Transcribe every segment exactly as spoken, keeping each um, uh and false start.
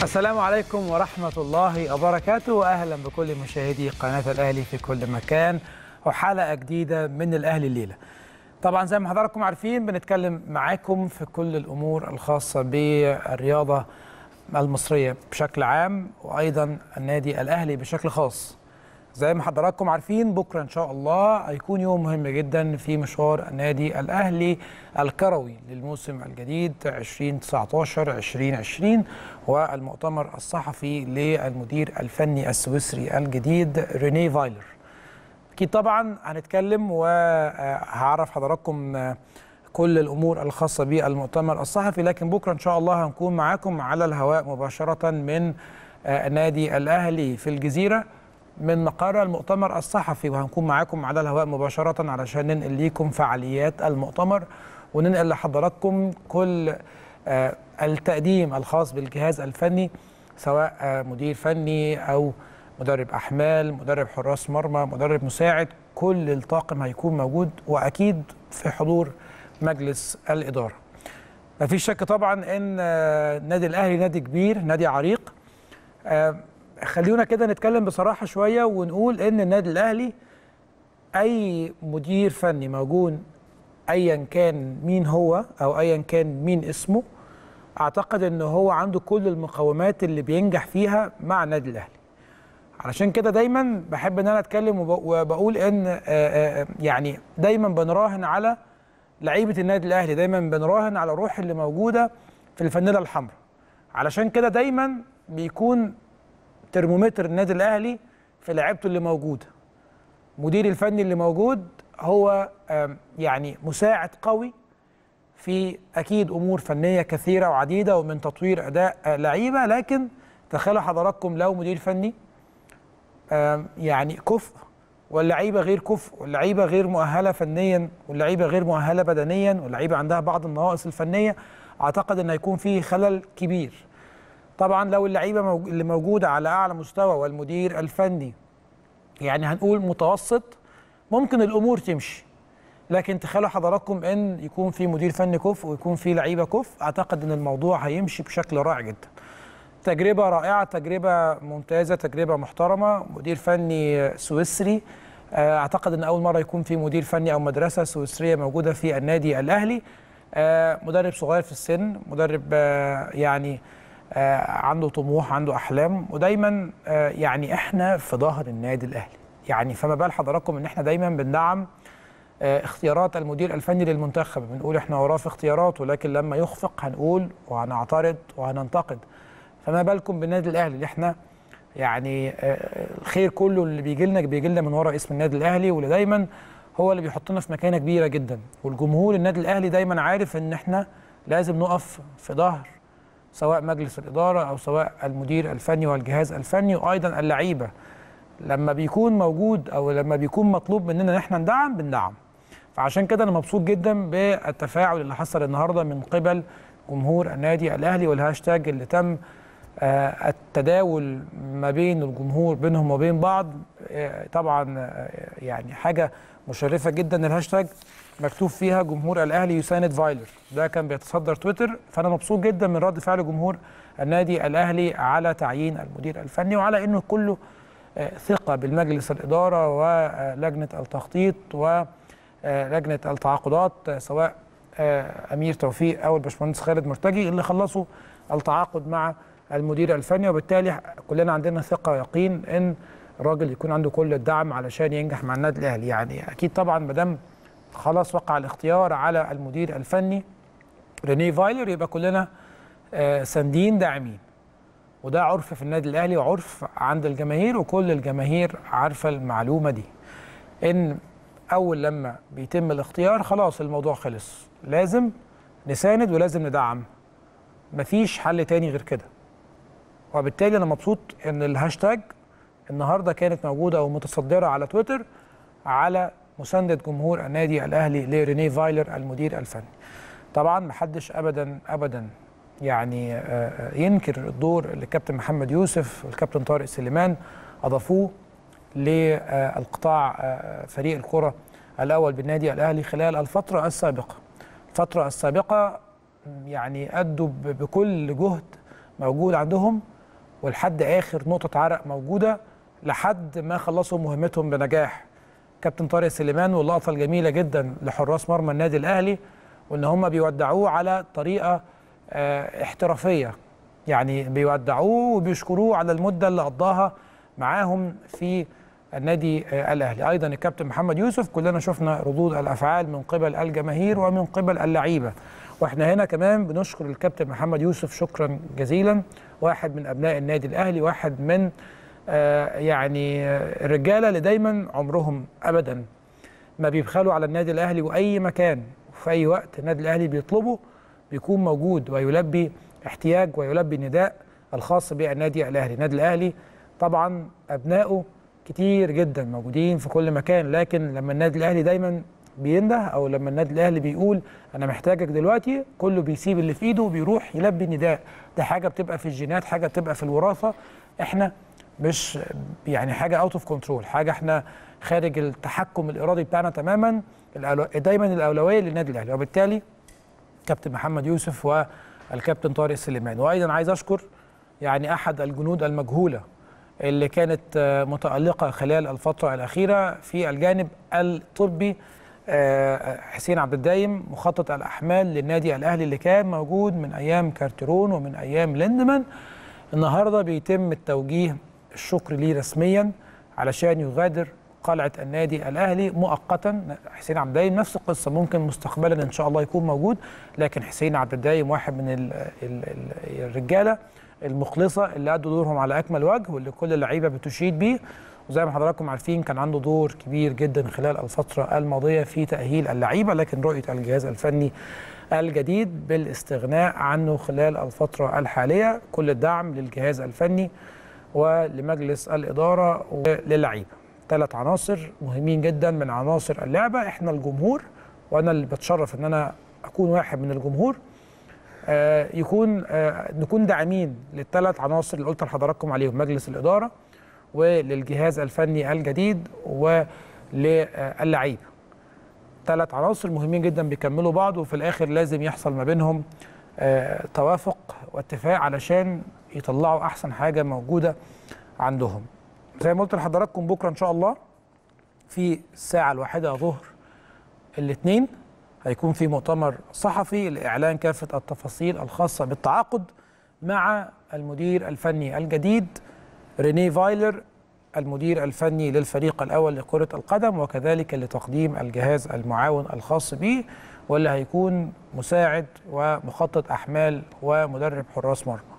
السلام عليكم ورحمة الله وبركاته، وأهلا بكل مشاهدي قناة الأهلي في كل مكان وحلقة جديدة من الأهلي الليلة. طبعا زي ما حضراتكم عارفين بنتكلم معاكم في كل الأمور الخاصة بالرياضة المصرية بشكل عام وأيضا النادي الأهلي بشكل خاص. زي ما حضراتكم عارفين بكرة إن شاء الله هيكون يوم مهم جدا في مشوار النادي الأهلي الكروي للموسم الجديد ألفين وتسعة عشر ألفين وعشرين، والمؤتمر الصحفي للمدير الفني السويسري الجديد رينيه فايلر. أكيد طبعا هنتكلم وهعرف حضراتكم كل الأمور الخاصة بالمؤتمر الصحفي، لكن بكرة إن شاء الله هنكون معاكم على الهواء مباشرة من النادي الأهلي في الجزيرة من مقر المؤتمر الصحفي، وهنكون معاكم على الهواء مباشرة علشان ننقل لكم فعاليات المؤتمر وننقل لحضراتكم كل التقديم الخاص بالجهاز الفني، سواء مدير فني أو مدرب أحمال، مدرب حراس مرمى، مدرب مساعد، كل الطاقم هيكون موجود وأكيد في حضور مجلس الإدارة. ما فيش شك طبعا أن النادي الأهلي نادي كبير، نادي عريق. خلينا كده نتكلم بصراحة شوية ونقول ان النادي الاهلي اي مدير فني موجود ايا كان مين هو او ايا كان مين اسمه، اعتقد ان هو عنده كل المقومات اللي بينجح فيها مع النادي الاهلي. علشان كده دايما بحب ان انا اتكلم وبقول ان يعني دايما بنراهن على لعيبة النادي الاهلي، دايما بنراهن على الروح اللي موجودة في الفانيلا الحمراء. علشان كده دايما بيكون ترمومتر النادي الاهلي في لعيبته اللي موجوده. مدير الفني اللي موجود هو يعني مساعد قوي في اكيد امور فنيه كثيره وعديده ومن تطوير اداء لعيبه، لكن تخيلوا حضراتكم لو مدير فني يعني كفء واللعيبه غير كفء واللعيبه غير مؤهله فنيا واللعيبه غير مؤهله بدنيا واللعيبه عندها بعض النواقص الفنيه، اعتقد ان هيكون فيه خلل كبير. طبعا لو اللعيبه اللي موجوده على اعلى مستوى والمدير الفني يعني هنقول متوسط، ممكن الامور تمشي، لكن تخيلوا حضراتكم ان يكون في مدير فني كفء ويكون في لعيبه كفء، اعتقد ان الموضوع هيمشي بشكل رائع جدا. تجربه رائعه، تجربه ممتازه، تجربه محترمه، مدير فني سويسري. اعتقد ان اول مره يكون في مدير فني او مدرسه سويسريه موجوده في النادي الاهلي. مدرب صغير في السن، مدرب يعني آه عنده طموح، عنده احلام، ودايما آه يعني احنا في ظهر النادي الاهلي. يعني فما بال حضراتكم ان احنا دايما بندعم آه اختيارات المدير الفني للمنتخب، بنقول احنا وراه في اختياراته، لكن لما يخفق هنقول وهنعترض وهننتقد. فما بالكم بالنادي الاهلي اللي احنا يعني آه الخير كله اللي بيجي لنا بيجي لنا من ورا اسم النادي الاهلي، واللي دايما هو اللي بيحطنا في مكانه كبيره جدا. والجمهور النادي الاهلي دايما عارف ان احنا لازم نقف في ظهر سواء مجلس الإدارة أو سواء المدير الفني والجهاز الفني، وأيضا اللعيبة لما بيكون موجود أو لما بيكون مطلوب مننا إن احنا ندعم بندعم. فعشان كده أنا مبسوط جدا بالتفاعل اللي حصل النهاردة من قبل جمهور النادي الأهلي، والهاشتاج اللي تم آه التداول ما بين الجمهور بينهم وبين بعض. آه طبعا آه يعني حاجة مشرفة جدا. الهاشتاج مكتوب فيها جمهور الأهلي يساند فايلر، ده كان بيتصدر تويتر. فأنا مبسوط جدا من رد فعل جمهور النادي الأهلي على تعيين المدير الفني وعلى أنه كله ثقة بالمجلس الإدارة ولجنة التخطيط ولجنة التعاقدات، سواء أمير توفيق أو الباشمهندس خالد مرتجي اللي خلصوا التعاقد مع المدير الفني. وبالتالي كلنا عندنا ثقة ويقين أن الراجل يكون عنده كل الدعم علشان ينجح مع النادي الأهلي. يعني أكيد طبعا مدام خلاص وقع الاختيار على المدير الفني رينيه فايلر يبقى كلنا آه ساندين داعمين، وده عرف في النادي الاهلي وعرف عند الجماهير، وكل الجماهير عارفه المعلومه دي ان اول لما بيتم الاختيار خلاص الموضوع خلص، لازم نساند ولازم ندعم، مفيش حل تاني غير كده. وبالتالي انا مبسوط ان الهاشتاج النهارده كانت موجوده او متصدره على تويتر على مساندة جمهور النادي الأهلي لرينيه فايلر المدير الفني. طبعا محدش أبدا أبدا يعني ينكر الدور اللي الكابتن محمد يوسف والكابتن طارق سليمان أضافوه للقطاع فريق الكرة الأول بالنادي الأهلي خلال الفترة السابقة. الفترة السابقة يعني أدوا بكل جهد موجود عندهم ولحد اخر نقطه عرق موجوده لحد ما خلصوا مهمتهم بنجاح. كابتن طارق سليمان واللقطه الجميله جدا لحراس مرمى النادي الاهلي، وان هم بيودعوه على طريقه اه احترافيه، يعني بيودعوه وبيشكروه على المده اللي قضاها معاهم في النادي اه الاهلي. ايضا الكابتن محمد يوسف كلنا شفنا ردود الافعال من قبل الجماهير ومن قبل اللعيبه، واحنا هنا كمان بنشكر الكابتن محمد يوسف شكرا جزيلا، واحد من ابناء النادي الاهلي، واحد من آه يعني الرجاله اللي دايما عمرهم ابدا ما بيبخلوا على النادي الاهلي، واي مكان وفي اي وقت النادي الاهلي بيطلبه بيكون موجود ويلبي احتياج ويلبي نداء الخاص بالنادي الاهلي. النادي الاهلي طبعا ابنائه كتير جدا موجودين في كل مكان، لكن لما النادي الاهلي دايما بينده او لما النادي الاهلي بيقول انا محتاجك دلوقتي، كله بيسيب اللي في ايده وبيروح يلبي نداء. ده حاجه بتبقى في الجينات، حاجه بتبقى في الوراثه، احنا مش يعني حاجه اوت اوف كنترول، حاجه احنا خارج التحكم الارادي بتاعنا تماما. دايما الاولويه للنادي الاهلي، وبالتالي كابتن محمد يوسف والكابتن طارق سليمان. وايضا عايز اشكر يعني احد الجنود المجهوله اللي كانت متالقه خلال الفتره الاخيره في الجانب الطبي، حسين عبد الدايم، مخطط الاحمال للنادي الاهلي اللي كان موجود من ايام كارتيرون ومن ايام ليندمان. النهارده بيتم التوجيه الشكر ليه رسميا علشان يغادر قلعه النادي الاهلي مؤقتا. حسين عبد الدايم نفس القصه، ممكن مستقبلا ان شاء الله يكون موجود، لكن حسين عبد الدايم واحد من ال ال ال الرجاله المخلصه اللي ادوا دورهم على اكمل وجه، واللي كل اللعيبه بتشيد بيه. وزي ما حضراتكم عارفين كان عنده دور كبير جدا خلال الفتره الماضيه في تاهيل اللعيبه، لكن رؤيه الجهاز الفني الجديد بالاستغناء عنه خلال الفتره الحاليه. كل الدعم للجهاز الفني ولمجلس الاداره وللعيبه. ثلاث عناصر مهمين جدا من عناصر اللعبه. احنا الجمهور، وانا اللي بتشرف ان انا اكون واحد من الجمهور، آه يكون آه نكون داعمين للثلاث عناصر اللي قلت لحضراتكم عليهم، مجلس الاداره وللجهاز الفني الجديد وللعيبه. ثلاث عناصر مهمين جدا بيكملوا بعض، وفي الاخر لازم يحصل ما بينهم آه توافق واتفاق علشان يطلعوا احسن حاجه موجوده عندهم. زي ما قلت لحضراتكم بكره ان شاء الله في الساعه الواحده ظهر الاثنين هيكون في مؤتمر صحفي لاعلان كافه التفاصيل الخاصه بالتعاقد مع المدير الفني الجديد رينيه فايلر، المدير الفني للفريق الاول لكره القدم، وكذلك لتقديم الجهاز المعاون الخاص به، واللي هيكون مساعد ومخطط احمال ومدرب حراس مرمى.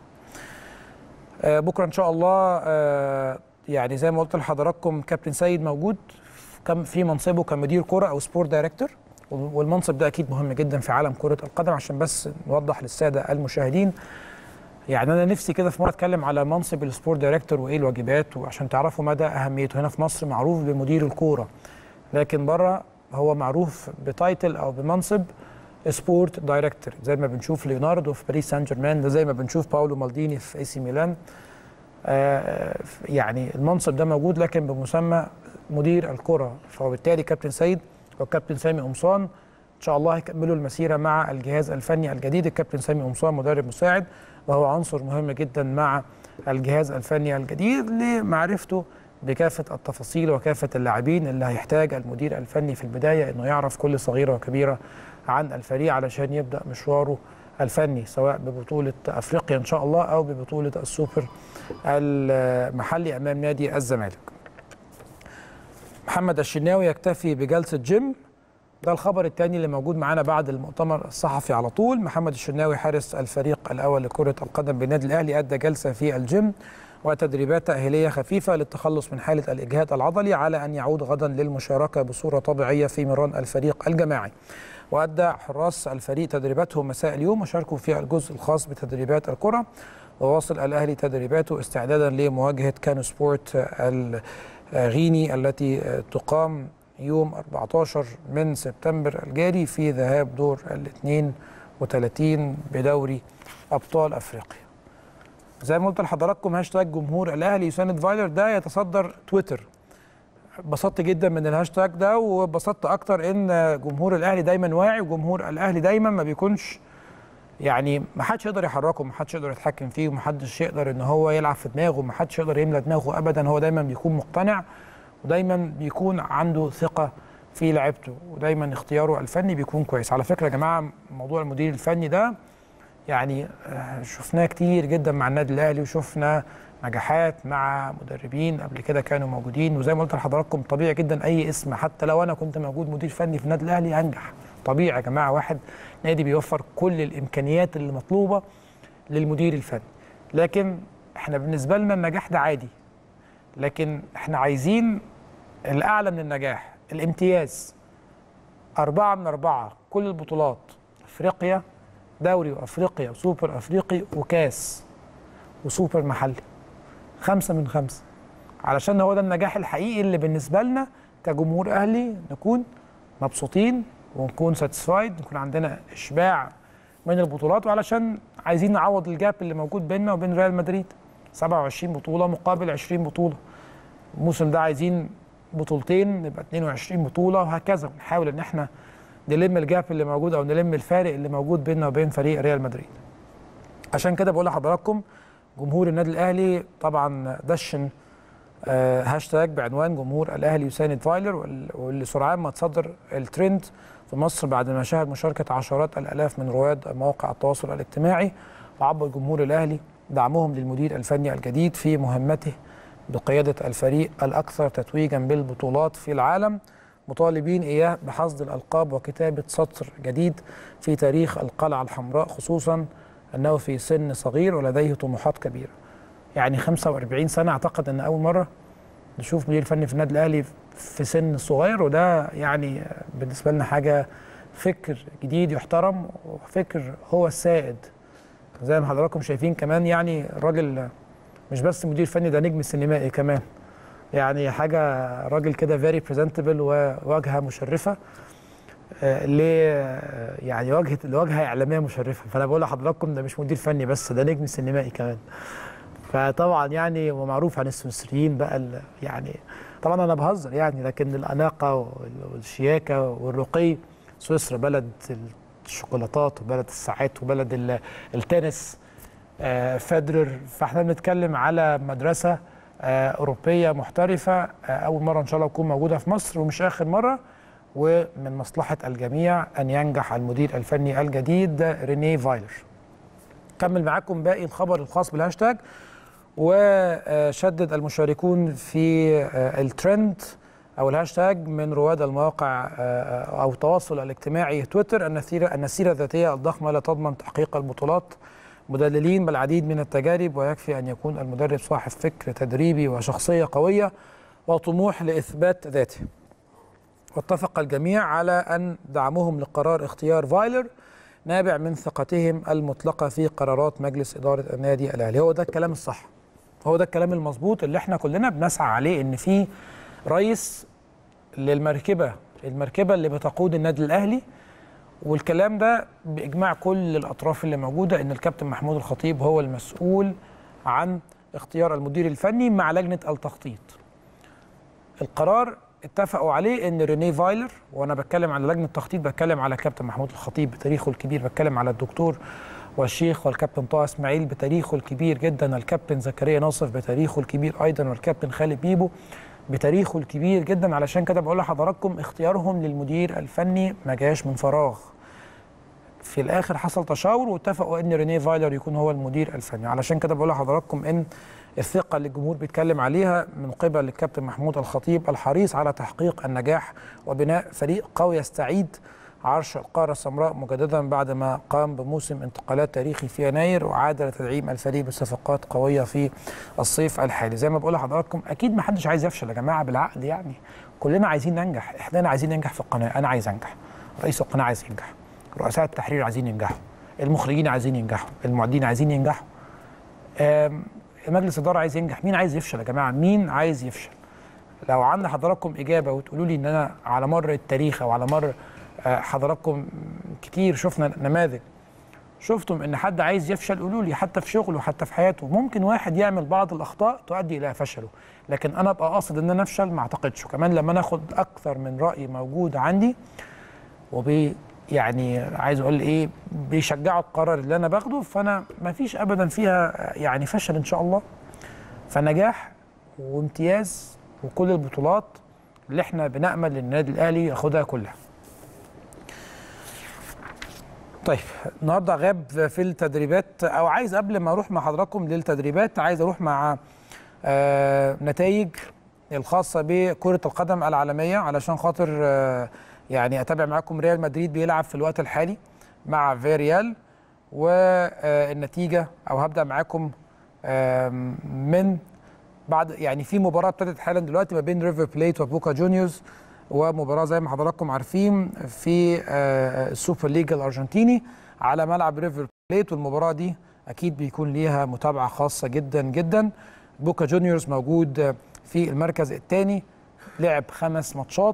آه بكره ان شاء الله آه يعني زي ما قلت لحضراتكم كابتن سيد موجود كم في منصبه كمدير كره او سبورت دايركتور، والمنصب ده اكيد مهم جدا في عالم كره القدم. عشان بس نوضح للساده المشاهدين، يعني انا نفسي كده في مره اتكلم على منصب السبورت دايركتور وايه الواجبات، وعشان تعرفوا مدى اهميته. هنا في مصر معروف بمدير الكوره، لكن بره هو معروف بتايتل او بمنصب سبورت دايركتور، زي ما بنشوف ليوناردو في باريس سان جيرمان، ده زي ما بنشوف باولو مالديني في اي سي ميلان. آه يعني المنصب ده موجود لكن بمسمى مدير الكره، فبالتالي كابتن سيد والكابتن سامي قمصان ان شاء الله هيكملوا المسيره مع الجهاز الفني الجديد. الكابتن سامي قمصان مدرب مساعد، وهو عنصر مهم جدا مع الجهاز الفني الجديد لمعرفته بكافه التفاصيل وكافه اللاعبين اللي هيحتاج المدير الفني في البدايه انه يعرف كل صغيره وكبيره عن الفريق علشان يبدا مشواره الفني، سواء ببطوله افريقيا ان شاء الله او ببطوله السوبر المحلي امام نادي الزمالك. محمد الشناوي يكتفي بجلسه جيم، ده الخبر الثاني اللي موجود معانا بعد المؤتمر الصحفي على طول. محمد الشناوي حارس الفريق الاول لكره القدم بالنادي الاهلي ادى جلسه في الجيم وتدريبات تاهيليه خفيفه للتخلص من حاله الاجهاد العضلي على ان يعود غدا للمشاركه بصوره طبيعيه في مران الفريق الجماعي. وادى حراس الفريق تدريباتهم مساء اليوم وشاركوا في الجزء الخاص بتدريبات الكره. وواصل الاهلي تدريباته استعدادا لمواجهه كانو سبورت الغيني التي تقام يوم أربعة عشر من سبتمبر الجاري في ذهاب دور ال اثنين وثلاثين بدوري ابطال افريقيا. زي ما قلت لحضراتكم هاشتاج جمهور الاهلي يساند فايلر ده يتصدر تويتر. اتبسطت جدا من الهاشتاج ده، واتبسطت اكتر ان جمهور الاهلي دايما واعي، وجمهور الاهلي دايما ما بيكونش يعني ما حدش يقدر يحركه، ما حدش يقدر يتحكم فيه، وما حدش يقدر ان هو يلعب في دماغه، ما حدش يقدر يملى دماغه ابدا. هو دايما بيكون مقتنع، ودايما بيكون عنده ثقه في لعيبته، ودايما اختياره الفني بيكون كويس. على فكره يا جماعه، موضوع المدير الفني ده يعني شفناه كتير جدا مع النادي الاهلي، وشفنا نجاحات مع مدربين قبل كده كانوا موجودين. وزي ما قلت لحضراتكم طبيعي جدا اي اسم، حتى لو انا كنت موجود مدير فني في النادي الاهلي هنجح. طبيعي يا جماعه، واحد نادي بيوفر كل الامكانيات اللي مطلوبه للمدير الفني، لكن احنا بالنسبه لنا النجاح ده عادي، لكن احنا عايزين الاعلى من النجاح، الامتياز. أربعة من أربعة، كل البطولات، افريقيا، دوري وافريقيا وسوبر افريقي وكاس وسوبر محلي، خمسة من خمسة، علشان هو ده النجاح الحقيقي اللي بالنسبة لنا كجمهور أهلي نكون مبسوطين ونكون ساتسفايد، نكون عندنا إشباع من البطولات، وعلشان عايزين نعوض الجاب اللي موجود بيننا وبين ريال مدريد، سبعة وعشرين بطولة مقابل عشرين بطولة. الموسم ده عايزين بطولتين نبقى اتنين وعشرين بطولة، وهكذا نحاول إن احنا نلم الجاب اللي موجود أو نلم الفارق اللي موجود بيننا وبين فريق ريال مدريد. عشان كده بقول لحضراتكم جمهور النادي الاهلي طبعا دشن آه هاشتاج بعنوان جمهور الاهلي يساند فايلر، واللي سرعان ما تصدر الترند في مصر بعد ما شهد مشاركه عشرات الالاف من رواد مواقع التواصل الاجتماعي. وعبر جمهور الاهلي دعمهم للمدير الفني الجديد في مهمته بقياده الفريق الاكثر تتويجا بالبطولات في العالم، مطالبين اياه بحصد الالقاب وكتابه سطر جديد في تاريخ القلعه الحمراء، خصوصا أنه في سن صغير ولديه طموحات كبيرة. يعني خمسة وأربعين سنة، أعتقد أن أول مرة نشوف مدير فني في النادي الأهلي في سن صغير، وده يعني بالنسبة لنا حاجة، فكر جديد يحترم، وفكر هو السائد. زي ما حضراتكم شايفين كمان، يعني الراجل مش بس مدير فني، ده نجم سينمائي كمان، يعني حاجة راجل كده فيري بريزنتبل وواجهة مشرفة ل يعني واجهه الواجهه اعلاميه مشرفه. فانا بقول لحضراتكم ده مش مدير فني بس، ده نجم سينمائي كمان. فطبعا يعني ومعروف عن السويسريين بقى، يعني طبعا انا بهزر يعني، لكن الاناقه والشياكه والرقي. سويسرا بلد الشوكولاتات وبلد الساعات وبلد التنس، فederer. فاحنا بنتكلم على مدرسه اوروبيه محترفه، اول مره ان شاء الله تكون موجوده في مصر ومش اخر مره، ومن مصلحة الجميع أن ينجح المدير الفني الجديد رينيه فايلر. كمل معاكم باقي الخبر الخاص بالهاشتاج. وشدد المشاركون في الترند أو الهاشتاج من رواد المواقع أو التواصل الاجتماعي تويتر أن أن السيرة الذاتية الضخمة لا تضمن تحقيق البطولات، مدللين بالعديد من التجارب، ويكفي أن يكون المدرب صاحب فكر تدريبي وشخصية قوية وطموح لإثبات ذاته. واتفق الجميع على أن دعمهم لقرار اختيار فايلر نابع من ثقتهم المطلقة في قرارات مجلس إدارة النادي الأهلي. هو ده الكلام الصح، هو ده الكلام المظبوط اللي احنا كلنا بنسعى عليه، إن في رئيس للمركبة، المركبة اللي بتقود النادي الأهلي. والكلام ده بإجماع كل الأطراف اللي موجودة، إن الكابتن محمود الخطيب هو المسؤول عن اختيار المدير الفني مع لجنة التخطيط. القرار اتفقوا عليه ان رينيه فايلر، وانا بتكلم على لجنه التخطيط بتكلم على كابتن محمود الخطيب بتاريخه الكبير، بتكلم على الدكتور والشيخ والكابتن طه اسماعيل بتاريخه الكبير جدا، الكابتن زكريا ناصف بتاريخه الكبير ايضا، والكابتن خالد بيبو بتاريخه الكبير جدا. علشان كده بقول لحضراتكم اختيارهم للمدير الفني ما جاش من فراغ. في الاخر حصل تشاور واتفقوا ان رينيه فايلر يكون هو المدير الفني. علشان كده بقول لحضراتكم ان الثقة اللي الجمهور بيتكلم عليها من قبل الكابتن محمود الخطيب الحريص على تحقيق النجاح وبناء فريق قوي يستعيد عرش القارة السمراء مجددا بعد ما قام بموسم انتقالات تاريخي في يناير، وعاد لتدعيم الفريق بصفقات قوية في الصيف الحالي. زي ما بقول لحضراتكم أكيد ما حدش عايز يفشل يا جماعة، بالعقل يعني كلنا عايزين ننجح. احنا عايزين ننجح في القناة، أنا عايز أنجح، رئيس القناة عايز ينجح، رؤساء التحرير عايزين ينجحوا، المخرجين عايزين ينجحوا، المعدين عايزين ينجحوا، مجلس الإدارة عايز ينجح. مين عايز يفشل يا جماعة؟ مين عايز يفشل؟ لو عند حضراتكم إجابة وتقولوا لي إن أنا على مر التاريخ أو على مر حضراتكم كتير شفنا نماذج شفتم إن حد عايز يفشل، قولوا لي، حتى في شغله حتى في حياته. ممكن واحد يعمل بعض الأخطاء تؤدي إلى فشله، لكن أنا أبقى قاصد إن أنا أفشل ما أعتقدش. وكمان لما ناخد أكثر من رأي موجود عندي وب يعني عايز اقول ايه، بيشجعوا القرار اللي انا باخده، فانا ما فيش ابدا فيها يعني فشل ان شاء الله، فنجاح وامتياز وكل البطولات اللي احنا بنأمل للنادي الاهلي ياخدها كلها. طيب النهارده غاب في التدريبات، او عايز قبل ما اروح مع حضراتكم للتدريبات عايز اروح مع آه نتائج الخاصه بكره القدم العالميه، علشان خاطر آه يعني اتابع معاكم ريال مدريد بيلعب في الوقت الحالي مع فياريال، والنتيجه او هبدا معاكم آه من بعد يعني في مباراه ابتدت حالا دلوقتي ما بين ريفر بليت وبوكا جونيورز، ومباراه زي ما حضراتكم عارفين في السوبر ليج الارجنتيني على ملعب ريفر بليت، والمباراه دي اكيد بيكون ليها متابعه خاصه جدا جدا. بوكا جونيورز موجود في المركز الثاني، لعب خمس ماتشات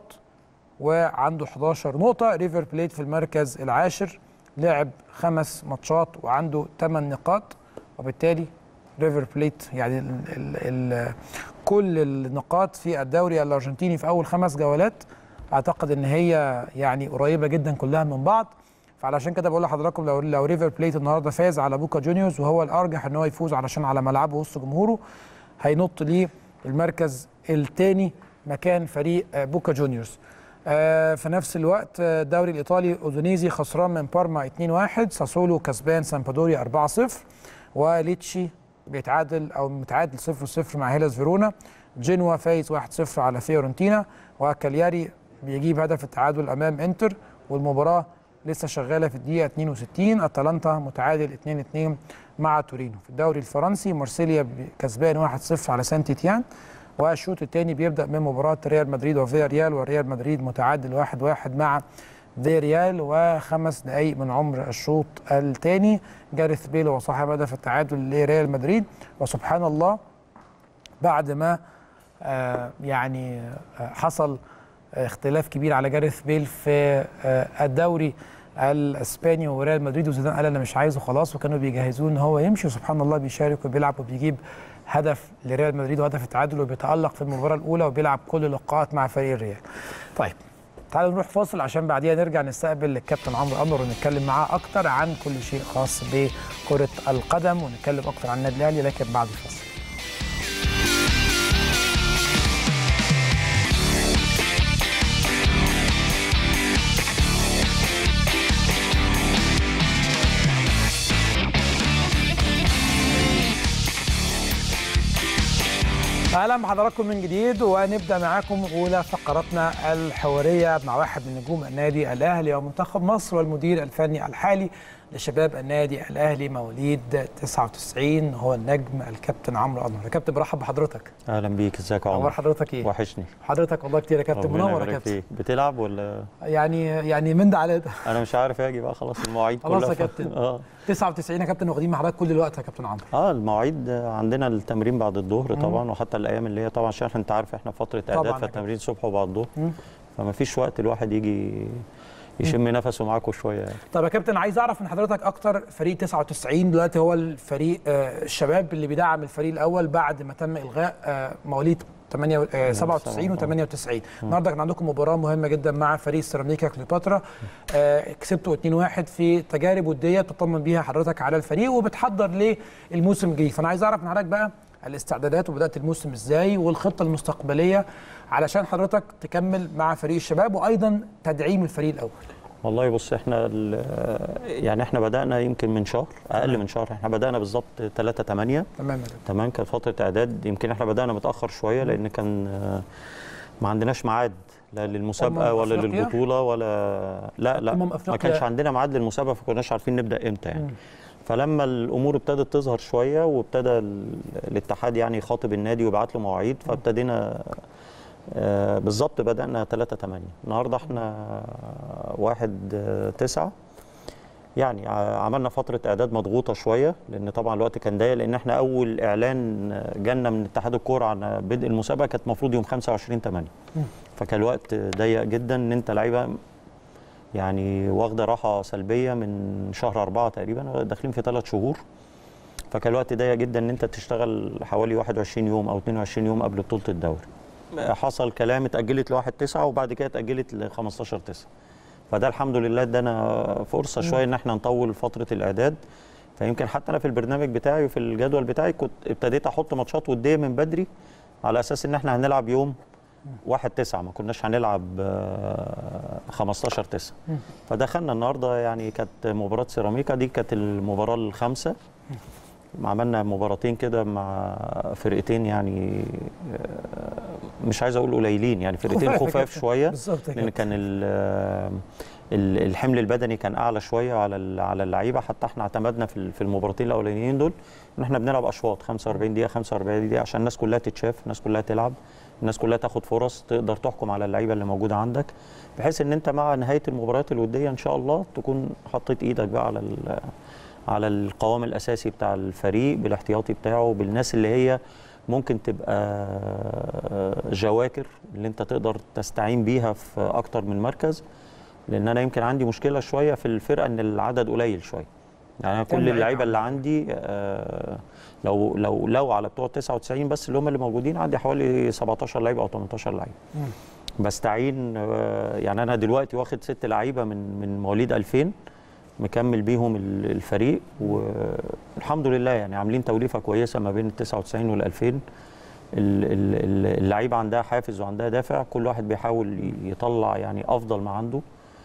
وعنده احداشر نقطه. ريفر بليت في المركز العاشر، لعب خمس ماتشات وعنده ثمان نقاط، وبالتالي ريفر بليت يعني ال ال ال كل النقاط في الدوري الارجنتيني في اول خمس جولات اعتقد ان هي يعني قريبه جدا كلها من بعض، فعلشان كده بقول لحضراتكم لو لو ريفر بليت النهارده فاز على بوكا جونيورز، وهو الارجح ان هو يفوز علشان على ملعبه وسط جمهوره، هينط ليه المركز الثاني مكان فريق بوكا جونيورز. آه في نفس الوقت الدوري الايطالي اودونيزي خسران من بارما اتنين واحد، ساسولو كسبان سامبادوريا أربعة صفر، وليتشي بيتعادل او متعادل صفر صفر مع هيلاس فيرونا، جنوا فايز واحد صفر على فيورنتينا، وكالياري بيجيب هدف التعادل امام انتر، والمباراه لسه شغاله في الدقيقه اتنين وستين. اتلانتا متعادل اتنين اتنين مع تورينو. في الدوري الفرنسي مارسيليا كسبان واحد صفر على سانت تيتيان، والشوط الثاني بيبدا من مباراه ريال مدريد وفياريال، وريال مدريد متعادل واحد واحد مع فياريال، وخمس دقائق من عمر الشوط الثاني جاريث بيل هو صاحب هدف التعادل لريال مدريد. وسبحان الله بعد ما آه يعني آه حصل اختلاف كبير على جاريث بيل في آه الدوري الاسباني وريال مدريد، وزيدان قال انا مش عايزه خلاص، وكانوا بيجهزوه ان هو يمشي، وسبحان الله بيشارك وبيلعب وبيجيب هدف لريال مدريد وهدف التعادل، وبيتالق في المباراه الاولى وبيلعب كل اللقاءات مع فريق الريال. طيب تعالوا نروح فاصل عشان بعديها نرجع نستقبل الكابتن عمرو أنور ونتكلم معاه اكتر عن كل شيء خاص بكره القدم، ونتكلم اكتر عن النادي الاهلي، لكن بعد الفاصل. اهلا بحضراتكم من جديد، ونبدا معاكم اولى فقراتنا الحواريه مع واحد من نجوم النادي الاهلي ومنتخب مصر والمدير الفني الحالي لشباب النادي الاهلي مواليد تسعة وتسعين، هو النجم الكابتن عمرو أنور. يا كابتن برحب بحضرتك. اهلا بيك، ازيك يا عمر؟ اخبار حضرتك ايه؟ وحشني حضرتك والله كتير يا كابتن. منور يا كابتن. بتلعب ولا يعني يعني من ده على ده؟ انا مش عارف اجي بقى، خلاص المواعيد كلها خلاص يا كابتن. اه تسعة وتسعين يا كابتن، واخدين مع حضرتك كل الوقت يا كابتن عمرو. اه المواعيد عندنا التمرين بعد الظهر طبعا، وحتى الايام اللي هي طبعا عشان انت عارف احنا فتره اعداد، فالتمرين الصبح وبعد الظهر، فما فيش وقت الواحد يجي يشم نفسه معاكم شويه يعني. طب يا كابتن عايز اعرف من حضرتك اكتر، فريق تسعة وتسعين دلوقتي هو الفريق آه الشباب اللي بيدعم الفريق الاول بعد ما تم الغاء آه مواليد سبعة وتسعين وثمانية وتسعين. النهارده كان عندكم مباراه مهمه جدا مع فريق سيراميكا كليوباترا، آه كسبتوا اتنين واحد في تجارب وديه بتطمن بيها حضرتك على الفريق وبتحضر للموسم الجديد، فانا عايز اعرف من حضرتك بقى الاستعدادات وبدات الموسم ازاي والخطه المستقبليه علشان حضرتك تكمل مع فريق الشباب، وايضا تدعيم الفريق الاول. والله بص، احنا يعني احنا بدانا يمكن من شهر، اقل تمام. من شهر، احنا بدانا بالظبط تلاتة تمانية. تمام تمام. كانت فتره اعداد، يمكن احنا بدانا متاخر شويه لان كان ما عندناش ميعاد لا للمسابقه ولا للبطوله ولا لا لا ما كانش عندنا ميعاد للمسابقه، فما كناش عارفين نبدا امتى يعني. م. فلما الامور ابتدت تظهر شويه وابتدى الاتحاد يعني يخاطب النادي ويبعت له مواعيد، فابتدينا آه بالظبط بدأنا تلاتة تمانية. النهارده احنا واحد تسعة، يعني عملنا فترة إعداد مضغوطة شوية لأن طبعا الوقت كان ضيق، لأن احنا أول إعلان جالنا من اتحاد الكورة عن بدء المسابقة كانت المفروض يوم خمسة وعشرين تمانية، فكان الوقت ضيق جدا إن أنت لعيبة يعني واخدة راحة سلبية من شهر أربعة تقريبا، داخلين في ثلاث شهور، فكان الوقت ضيق جدا إن أنت تشتغل حوالي واحد وعشرين يوم أو اتنين وعشرين يوم قبل بطولة الدوري. حصل كلام اتأجلت لواحد تسعة وبعد كده اتأجلت لخمستاشر تسعة، فده الحمد لله ادانا فرصه شويه ان احنا نطول فتره الاعداد. فيمكن حتى انا في البرنامج بتاعي وفي الجدول بتاعي كنت ابتديت احط ماتشات وديه من بدري على اساس ان احنا هنلعب يوم واحد تسعة، ما كناش هنلعب خمستاشر تسعة. فدخلنا النهارده يعني كانت مباراه سيراميكا دي كانت المباراه الخامسه. عملنا مباراتين كده مع فرقتين يعني مش عايز اقول قليلين، يعني فرقتين خفاف شويه لان كان الحمل البدني كان اعلى شويه على على اللعيبه. حتى احنا اعتمدنا في المباراتين الاولانيين دول ان احنا بنلعب اشواط خمسة وأربعين دقيقه خمسة وأربعين دقيقه عشان الناس كلها تتشاف، الناس كلها تلعب، الناس كلها تاخد فرص، تقدر تحكم على اللعيبه اللي موجوده عندك، بحيث ان انت مع نهايه المباريات الوديه ان شاء الله تكون حطيت ايدك بقى على على القوام الاساسي بتاع الفريق بالاحتياطي بتاعه، بالناس اللي هي ممكن تبقى جواكر اللي انت تقدر تستعين بيها في اكتر من مركز. لان انا يمكن عندي مشكله شويه في الفرقه ان العدد قليل شويه، يعني انا كل اللعيبه اللي عندي آه لو لو لو على بتوع تسعة وتسعين بس اللي هم اللي موجودين عندي حوالي سبعتاشر لعيب او تمنتاشر لعيب. بستعين آه يعني انا دلوقتي واخد ست لعيبه من من مواليد ألفين مكمل بيهم الفريق، والحمد لله يعني عاملين توليفه كويسه ما بين ال تسعة وتسعين وال ألفين. اللعيبه عندها حافز وعندها دافع، كل واحد بيحاول يطلع يعني افضل ما عنده،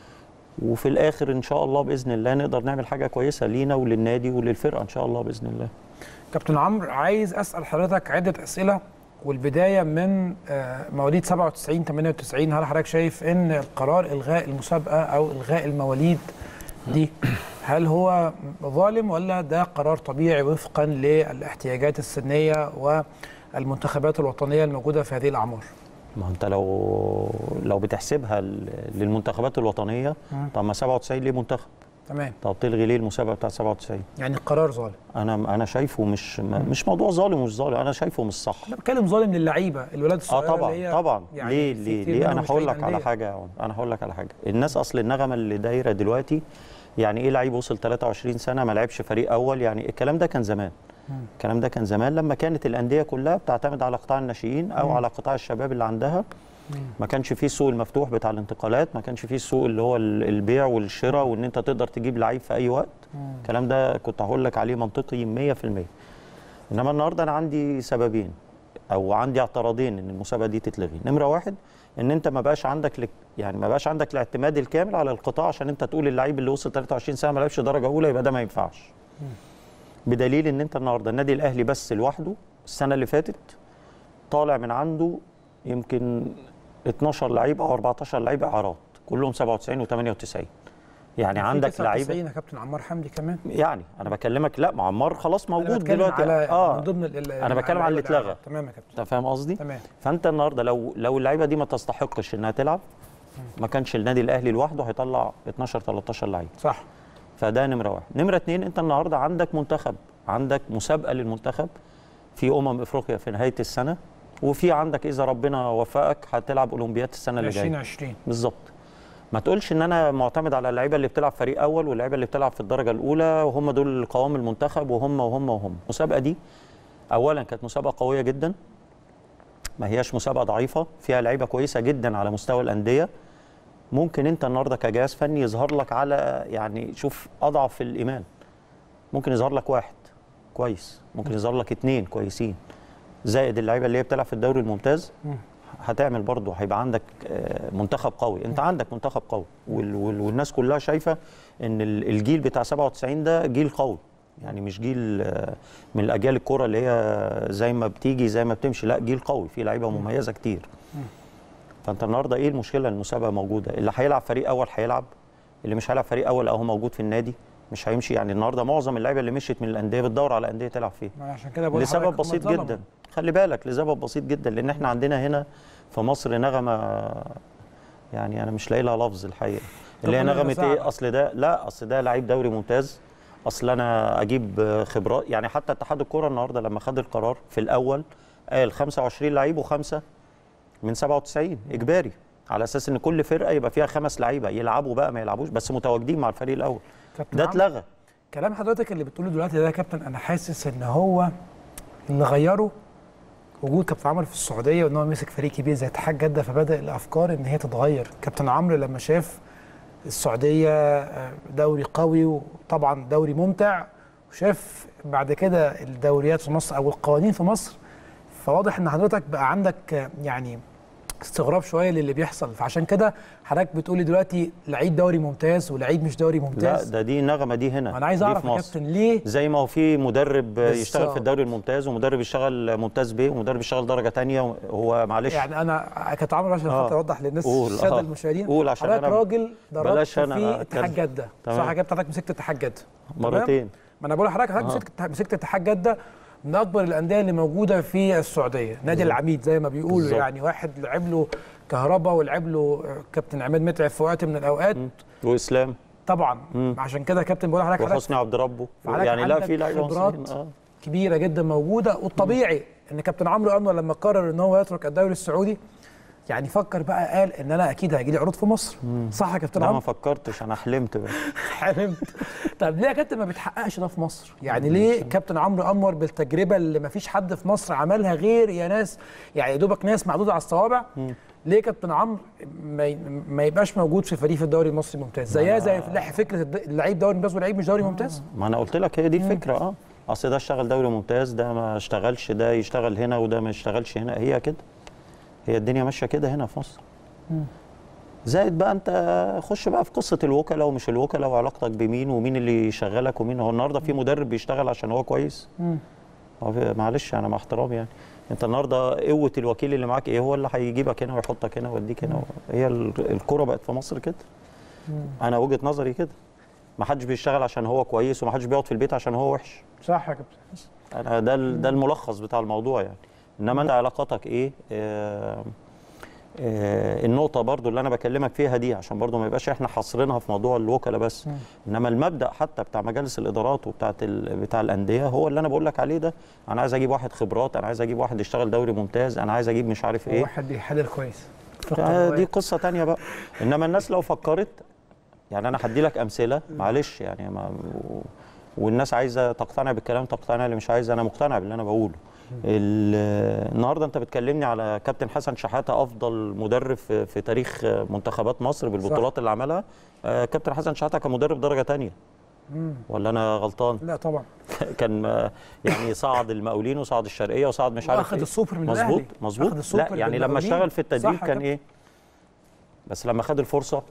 وفي الاخر ان شاء الله باذن الله نقدر نعمل حاجه كويسه لينا وللنادي وللفرقه ان شاء الله باذن الله. كابتن عمرو، عايز اسال حضرتك عده اسئله، والبدايه من مواليد سبعة وتسعين ثمانية وتسعين. هل حضرتك شايف ان القرار الغاء المسابقه او الغاء المواليد دي هل هو ظالم ولا ده قرار طبيعي وفقا للاحتياجات السنيه والمنتخبات الوطنيه الموجوده في هذه الاعمار؟ ما انت لو لو بتحسبها للمنتخبات الوطنيه، طب ما سبعة وتسعين ليه منتخب؟ تمام. طب تلغي ليه المسابقه بتاعت سبعة وتسعين؟ يعني القرار ظالم. انا انا شايفه مش مش موضوع ظالم ومش ظالم، انا شايفه مش صح. انا بتكلم ظالم للعيبه الولاد الصغيره. اه طبعا اللي هي طبعا يعني ليه ليه ليه انا هقول لك على حاجه انا هقول لك على حاجه الناس اصل النغمه اللي دايره دلوقتي يعني ايه لعيب وصل ثلاثة وعشرين سنه ما لعبش فريق اول، يعني الكلام ده كان زمان. الكلام ده كان زمان لما كانت الانديه كلها بتعتمد على قطاع الناشئين او مم. على قطاع الشباب اللي عندها. ما كانش فيه السوق المفتوح بتاع الانتقالات، ما كانش فيه السوق اللي هو البيع والشراء وان انت تقدر تجيب لعيب في اي وقت. الكلام ده كنت هقول لك عليه منطقي مية في المية. انما النهارده انا عندي سببين او عندي اعتراضين ان المسابقه دي تتلغي. نمره واحد ان انت ما بقاش عندك لك يعني ما بقاش عندك الاعتماد الكامل على القطاع عشان انت تقول اللعيب اللي وصل ثلاثة وعشرين سنه ما لعبش درجه اولى يبقى ده ما ينفعش. بدليل ان انت النهارده النادي الاهلي بس لوحده السنه اللي فاتت طالع من عنده يمكن اتناشر لعيب او أربعتاشر لعيب اعارات كلهم سبعة وتسعين وثمانية وتسعين. يعني عندك لعيبه يا كابتن عمار حمدي كمان. يعني انا بكلمك لا عمار خلاص موجود دلوقتي على اه من ضمن انا بتكلم على اللي اتلغى. تمام يا كابتن. انت فاهم قصدي؟ تمام. فانت النهارده لو لو اللعيبه دي ما تستحقش انها تلعب ما كانش النادي الاهلي لوحده هيطلع اتناشر تلتاشر لعيب. صح. فده نمره واحد. نمره اثنين انت النهارده عندك منتخب، عندك مسابقه للمنتخب في امم افريقيا في نهايه السنه، وفي عندك اذا ربنا وفقك هتلعب اولمبياد السنه اللي جايه ألفين وعشرين بالظبط. ما تقولش ان انا معتمد على اللعيبه اللي بتلعب فريق اول واللعيبه اللي بتلعب في الدرجه الاولى وهم دول قوام المنتخب وهم وهم وهم. المسابقه دي اولا كانت مسابقه قويه جدا، ما هياش مسابقه ضعيفه، فيها لعيبه كويسه جدا على مستوى الانديه. ممكن انت النهارده كجهاز فني يظهر لك على يعني شوف اضعف الايمان، ممكن يظهر لك واحد كويس، ممكن يظهر لك اثنين كويسين، زائد اللعيبه اللي هي بتلعب في الدوري الممتاز هتعمل برضه، هيبقى عندك منتخب قوي. انت عندك منتخب قوي والناس كلها شايفه ان الجيل بتاع سبعة وتسعين ده جيل قوي، يعني مش جيل من الاجيال الكوره اللي هي زي ما بتيجي زي ما بتمشي، لا جيل قوي فيه لعيبه مميزه كتير. فانت النهارده ايه المشكله؟ المسابقه موجوده، اللي هيلعب فريق اول هيلعب، اللي مش هيلعب فريق اول او هو موجود في النادي مش هيمشي. يعني النهارده معظم اللعيبه اللي مشيت من الانديه بتدور على انديه تلعب فيها، عشان كده بقول لسبب بسيط جدا. خلي بالك لسبب بسيط جدا، لان احنا عندنا هنا في مصر نغمه يعني انا مش لاقي لها لفظ الحقيقه، اللي هي نغمه ايه؟ اصل ده لا اصل ده لعيب دوري ممتاز، اصل انا اجيب خبرات. يعني حتى اتحاد الكوره النهارده لما خد القرار في الاول قال خمسة وعشرين لعيب وخمسه من سبعة وتسعين اجباري، على اساس ان كل فرقه يبقى فيها خمس لعيبه يلعبوا بقى ما يلعبوش بس متواجدين مع الفريق الاول. ده اتلغى. كلام حضرتك اللي بتقوله دلوقتي ده يا كابتن انا حاسس ان هو اللي غيره وجود كابتن عمرو في السعوديه، وان هو مسك فريق كبير زي اتحاد جده، فبدا الافكار ان هي تتغير. كابتن عمرو لما شاف السعوديه دوري قوي وطبعا دوري ممتع، وشاف بعد كده الدوريات في مصر او القوانين في مصر، فواضح ان حضرتك بقى عندك يعني استغراب شويه للي بيحصل، فعشان كده حضرتك بتقولي دلوقتي لعيب دوري ممتاز ولعيب مش دوري ممتاز. لا ده دي نغمه دي هنا. انا عايز اعرف يا كابتن ليه، زي ما هو في مدرب يشتغل في الدوري الممتاز ومدرب يشتغل ممتاز ب ومدرب يشتغل درجه ثانيه. هو معلش يعني انا كابتن عمرو عشان خاطر اوضح للناس الساده المشاهدين، قول عشان حضرتك راجل دربت في اتحاد جده صح يا كابتن؟ حضرتك مسكت اتحاد جده مرتين. ما انا بقول لحضرتك حضرتك مسكت مسكت اتحاد جده من اكبر الانديه اللي موجوده في السعوديه، نادي العميد زي ما بيقولوا بالزبط. يعني واحد لعب له كهربا ولعب له كابتن عماد متعب في وقت من الاوقات مم. واسلام طبعا. مم. عشان كده كابتن بقول لحضرتك وحسني عبد ربه يعني لا في لعيبه خبرات آه. كبيره جدا موجوده، والطبيعي مم. ان كابتن عمرو انور لما قرر ان هو يترك الدوري السعودي يعني فكر بقى، قال ان انا اكيد هيجي لي عروض في مصر. مم. صح يا كابتن عمرو؟ لا ما فكرتش، انا حلمت بقى. حلمت. طب ليه يا كابتن ما بتحققش ده في مصر؟ يعني ليه كابتن عمرو انور بالتجربه اللي ما فيش حد في مصر عملها غير يا ناس يعني يا دوبك ناس معدوده على الصوابع، مم. ليه كابتن عمرو ما, ما يبقاش موجود في فريق الدوري المصري ممتاز زيها زي فكره اللعيب دوري ممتاز واللعيب مش دوري ممتاز؟ ما انا قلت لك هي دي الفكره. اه اصل ده اشتغل دوري ممتاز، ده ما اشتغلش، ده يشتغل هنا وده ما يشتغلش هنا، هي كده، هي الدنيا ماشيه كده هنا في مصر. مم. زائد بقى انت خش بقى في قصه الوكلاء ومش الوكلاء وعلاقتك بمين ومين اللي يشغلك ومين. هو النهارده في مدرب بيشتغل عشان هو كويس؟ مم. معلش انا مع احترامي يعني، انت النهارده قوه الوكيل اللي معاك ايه؟ هو اللي هيجيبك هنا ويحطك هنا ويوديك هنا. هي الكوره بقت في مصر كده. مم. انا وجهه نظري كده، ما حدش بيشتغل عشان هو كويس وما حدش بيقعد في البيت عشان هو وحش. صح يا كابتن. انا ده ده الملخص بتاع الموضوع يعني. انما انت علاقاتك ايه؟ آه آه النقطه برضو اللي انا بكلمك فيها دي عشان برضو ما يبقاش احنا حاصرينها في موضوع الوكلاء بس. م. انما المبدا حتى بتاع مجالس الادارات وبتاع بتاع الانديه هو اللي انا بقول لك عليه ده. انا عايز اجيب واحد خبرات، انا عايز اجيب واحد يشتغل دوري ممتاز، انا عايز اجيب مش عارف ايه، واحد بيحلل كويس. دي قصه ثانيه بقى. انما الناس لو فكرت يعني انا هدي لك امثله معلش يعني ما والناس عايزه تقتنع بالكلام تقتنع، اللي مش عايزه انا مقتنع باللي انا بقوله. النهارده انت بتكلمني على كابتن حسن شحاته افضل مدرب في, في تاريخ منتخبات مصر بالبطولات صح. اللي عملها. كابتن حسن شحاته كان مدرب درجه ثانيه ولا انا غلطان؟ لا طبعا. كان يعني صعد المقاولين وصعد الشرقيه وصعد مش عارف اخذ ايه. السوبر من مظبوط مظبوط. لا يعني لما اشتغل في التدريب كان ايه، بس لما خد الفرصه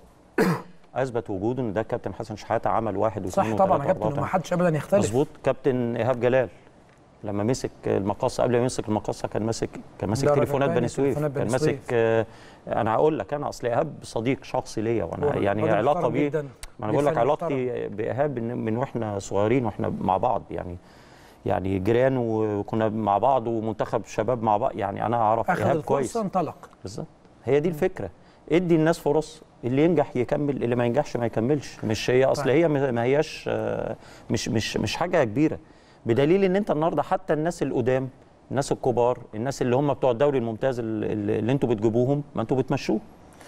اثبت وجوده ان ده كابتن حسن شحاته عمل واحد واثنين صح طبعا يا كابتن وما حدش ابدا يختلف. مظبوط. كابتن ايهاب جلال لما مسك المقاصه، قبل ما يمسك المقاصه كان ماسك كان ماسك تليفونات بني سويف، كان ماسك آه انا هقول لك انا اصل ايهاب صديق شخصي ليا وانا يعني علاقه بيه، ما انا بقول لك علاقتي بايهاب من واحنا صغيرين واحنا مع بعض يعني يعني جيران وكنا مع بعض ومنتخب شباب مع بعض يعني انا اعرف ايهاب كويس. اخذ الفرصه انطلق. بالظبط هي دي الفكره، ادي الناس فرص، اللي ينجح يكمل، اللي ما ينجحش ما يكملش. مش هي اصل هي ما هياش مش مش مش حاجه كبيره، بدليل ان انت النهارده حتى الناس القدام، الناس الكبار، الناس اللي هم بتوع الدوري الممتاز اللي, اللي انتوا بتجيبوهم ما انتوا بتمشوه.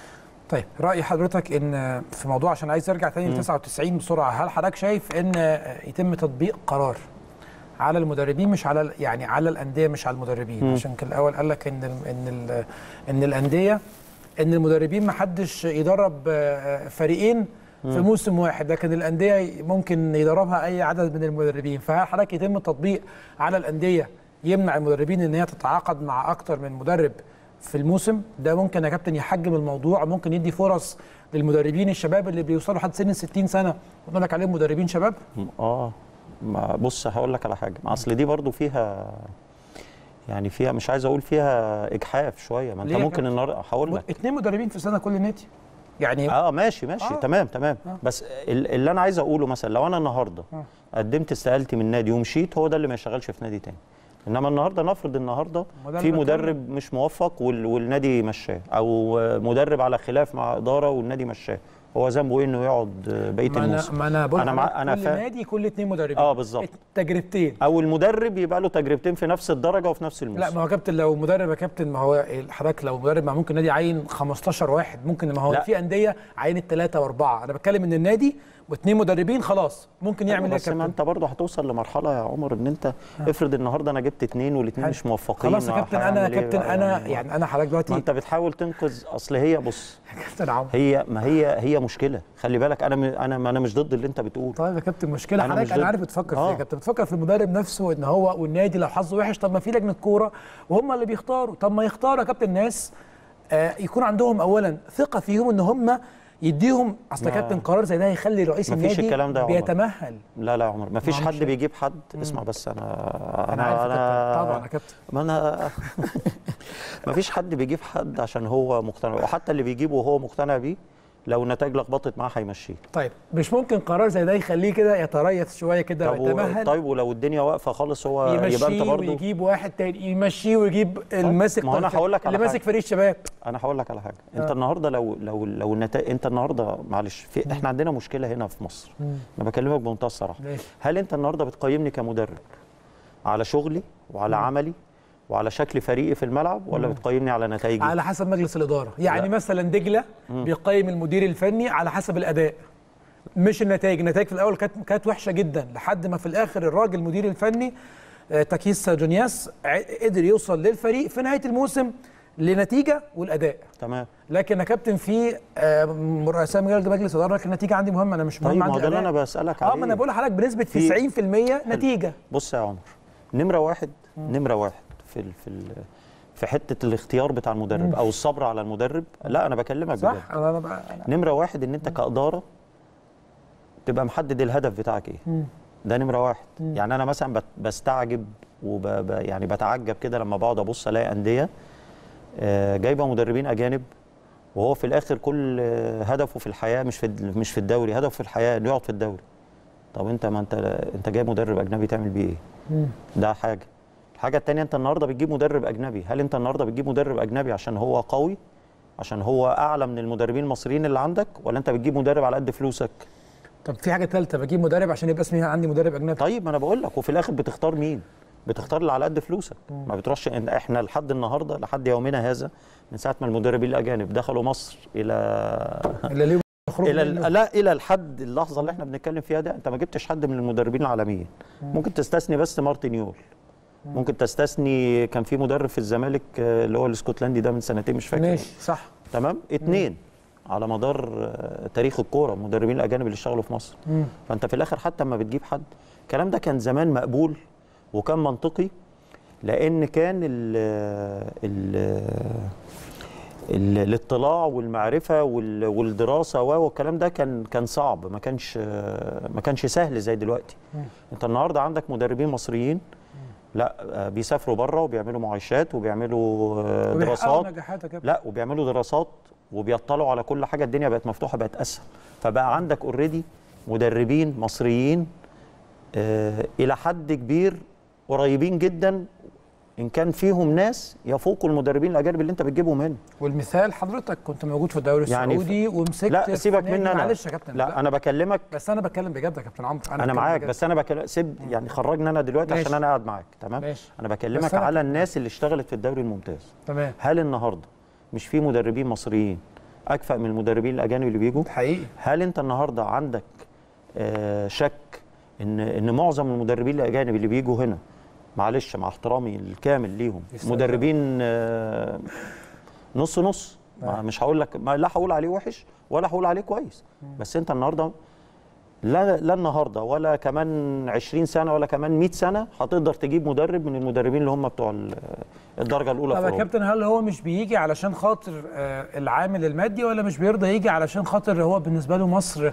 طيب راي حضرتك ان في موضوع عشان عايز ارجع تاني ل تسعة وتسعين بسرعه، هل حضرتك شايف ان يتم تطبيق قرار على المدربين مش على يعني على الانديه مش على المدربين؟ م. عشان كان الاول قال لك ان ان ان الانديه ان المدربين ما حدش يدرب فريقين في موسم واحد، لكن الانديه ممكن يدربها اي عدد من المدربين. فهل حضرتك يتم التطبيق على الانديه يمنع المدربين ان هي تتعاقد مع اكتر من مدرب في الموسم؟ ده ممكن يا كابتن يحجم الموضوع، ممكن يدي فرص للمدربين الشباب اللي بيوصلوا لحد سن ستين سنه ونقول لك عليهم مدربين شباب. اه بص هقول لك على حاجه، اصل دي برضو فيها يعني فيها مش عايز اقول فيها اجحاف شويه، ما انت ممكن النهارده هقول لك اثنين مدربين في سنه كل نادي يعني اه ماشي ماشي آه. تمام تمام آه. بس اللي انا عايز اقوله مثلا لو انا النهارده آه. قدمت استقالتي من نادي ومشيت، هو ده اللي ما يشتغلش في نادي تاني. انما النهارده نفرض النهارده في مدرب مش موفق والنادي مشاه، او مدرب على خلاف مع اداره والنادي مشاه، هو ذنبه ايه انه يقعد بقيه الموسم؟ ما انا بقول انا مع انا كل فا... نادي كل اثنين مدربين اه بالظبط تجربتين، او المدرب يبقى له تجربتين في نفس الدرجه وفي نفس الموسم. لا ما هو كابتن لو مدرب يا كابتن ما هو حضرتك لو مدرب ما ممكن نادي عين خمستاشر واحد، ممكن ما هو لا. في انديه عين ثلاثه واربعه، انا بتكلم ان النادي واثنين مدربين خلاص ممكن يعمل ايه يا كابتن؟ بس ما انت برضه هتوصل لمرحله يا عمر ان انت آه. افرض النهارده انا جبت اثنين والاثنين مش موفقين. خلاص يا كابتن انا كابتن انا يعني, يعني انا حضرتك دلوقتي ما انت بتحاول تنقذ. اصل هي بص يا كابتن عمرو هي ما هي هي مشكله. خلي بالك انا انا انا مش ضد اللي انت بتقوله. طيب يا كابتن مشكله حضرتك، انا عارف بتفكر آه. فيها. كابتن بتفكر في المدرب نفسه ان هو والنادي لو حظه وحش، طب ما في لجنه كوره وهم اللي بيختاروا، طب ما يختاروا يا كابتن الناس آه يكون عندهم اولا ثقه فيهم ان هم يديهم. اصل كابتن قرار زي ده هيخلي رئيس النادي الكلام ده بيتمهل. لا لا يا عمر، ما فيش حد بيجيب حد. مم. اسمع بس، انا انا انا, أنا طبعا يا كابتن، ما انا ما فيش حد بيجيب حد عشان هو مقتنع، وحتى اللي بيجيبه وهو مقتنع بيه لو النتائج لخبطت معاه هيمشيه. طيب مش ممكن قرار زي ده يخليه كده يتريث شويه كده ويتمهل؟ طيب ولو الدنيا واقفه خالص هو يبقى انت برضه ويجيب واحد تاني يمشيه ويجيب الماسك. ما انا هقول لك اللي ماسك فريق الشباب. انا هقول لك على حاجه. آه. انت النهارده لو لو لو النتائج، انت النهارده معلش في احنا عندنا مشكله هنا في مصر. مم. انا بكلمك بمنتهى الصراحه. هل انت النهارده بتقيمني كمدرب على شغلي وعلى مم. عملي وعلى شكل فريقي في الملعب، ولا مم. بتقيمني على نتائجي؟ على حسب مجلس الاداره. يعني لا. مثلا دجله مم. بيقيم المدير الفني على حسب الاداء مش النتائج. النتائج في الاول كانت كانت وحشه جدا، لحد ما في الاخر الراجل المدير الفني تاكيس جونياس قدر يوصل للفريق في نهايه الموسم لنتيجه والاداء. تمام. لكن يا كابتن في رؤساء مجلس اداره، لكن النتيجه عندي مهمه، انا مش مهم طيب عندي الاداء. طيب ما ده اللي انا بسالك عليه. اه ما انا بقول لحضرتك بنسبه في تسعين في المية نتيجه. بص يا عمر، نمره واحد مم. نمره واحد في ال في ال في حته الاختيار بتاع المدرب مم. او الصبر على المدرب. لا انا بكلمك صح بجد. انا بقى نمره واحد ان انت كاداره تبقى محدد الهدف بتاعك ايه. مم. ده نمره واحد. مم. يعني انا مثلا بستعجب وب يعني بتعجب كده لما بقعد ابص الاقي انديه جايبه مدربين اجانب، وهو في الاخر كل هدفه في الحياه مش في مش في الدوري، هدفه في الحياه انه يقعد في الدوري. طب انت ما انت انت جايب مدرب اجنبي تعمل بيه ايه؟ مم. ده حاجه. الحاجه الثانيه، انت النهارده بتجيب مدرب اجنبي، هل انت النهارده بتجيب مدرب اجنبي عشان هو قوي، عشان هو اعلى من المدربين المصريين اللي عندك، ولا انت بتجيب مدرب على قد فلوسك؟ طب في حاجه ثالثه، بجيب مدرب عشان يبقى اسمي عندي مدرب اجنبي. طيب ما انا بقول لك، وفي الاخر بتختار مين؟ بتختار اللي على قد فلوسك. مم. ما بتروحش. احنا لحد النهارده لحد يومنا هذا من ساعه ما المدربين الاجانب دخلوا مصر الى الى الى لا الى لحد اللحظه اللي احنا بنتكلم فيها ده، انت ما جبتش حد من المدربين العالميين. مم. ممكن تستثني بس مارتن يول. مم. ممكن تستثني كان في مدرب في الزمالك اللي هو الاسكتلندي ده من سنتين مش فاكر. ماشي صح. تمام. اتنين مم. على مدار تاريخ الكوره المدربين الاجانب اللي اشتغلوا في مصر. مم. فانت في الاخر حتى اما بتجيب حد، الكلام ده كان زمان مقبول وكان منطقي، لان كان ال ال الاطلاع والمعرفه والدراسه والكلام ده كان كان صعب، ما كانش ما كانش سهل زي دلوقتي. مم. انت النهارده عندك مدربين مصريين مم. لا بيسافروا بره وبيعملوا معايشات وبيعملوا دراسات. لا وبيعملوا دراسات وبيطلعوا على كل حاجه. الدنيا بقت مفتوحه، بقت اسهل. فبقى عندك اوريدي مدربين مصريين آه الى حد كبير قريبين جدا، ان كان فيهم ناس يفوقوا المدربين الاجانب اللي انت بتجيبهم هنا. والمثال حضرتك كنت موجود في الدوري السعودي يعني ومسكت. لا سيبك مني انا، معلش يا كابتن. لا, لا انا بكلمك، بس انا بتكلم بجد يا كابتن عمرو. انا, أنا معاك، بس انا بكلم سيب يعني خرجنا انا دلوقتي ماشي. عشان انا قاعد معاك. تمام ماشي. انا بكلمك أنا على الناس اللي اشتغلت في الدوري الممتاز. تمام. هل النهارده مش في مدربين مصريين اكفأ من المدربين الاجانب اللي بيجوا؟ حقيقي. هل انت النهارده عندك آه شك ان ان معظم المدربين الاجانب اللي بيجوا هنا، معلش مع احترامي الكامل ليهم، مدربين آه نص نص؟ مش هقول لك، لا هقول عليه وحش ولا هقول عليه كويس، بس انت النهارده لا لا النهارده ولا كمان عشرين سنه ولا كمان مئة سنه هتقدر تجيب مدرب من المدربين اللي هم بتوع الدرجه الاولى. طب يا كابتن، هل هو مش بيجي علشان خاطر العامل المادي، ولا مش بيرضى يجي علشان خاطر هو بالنسبه له مصر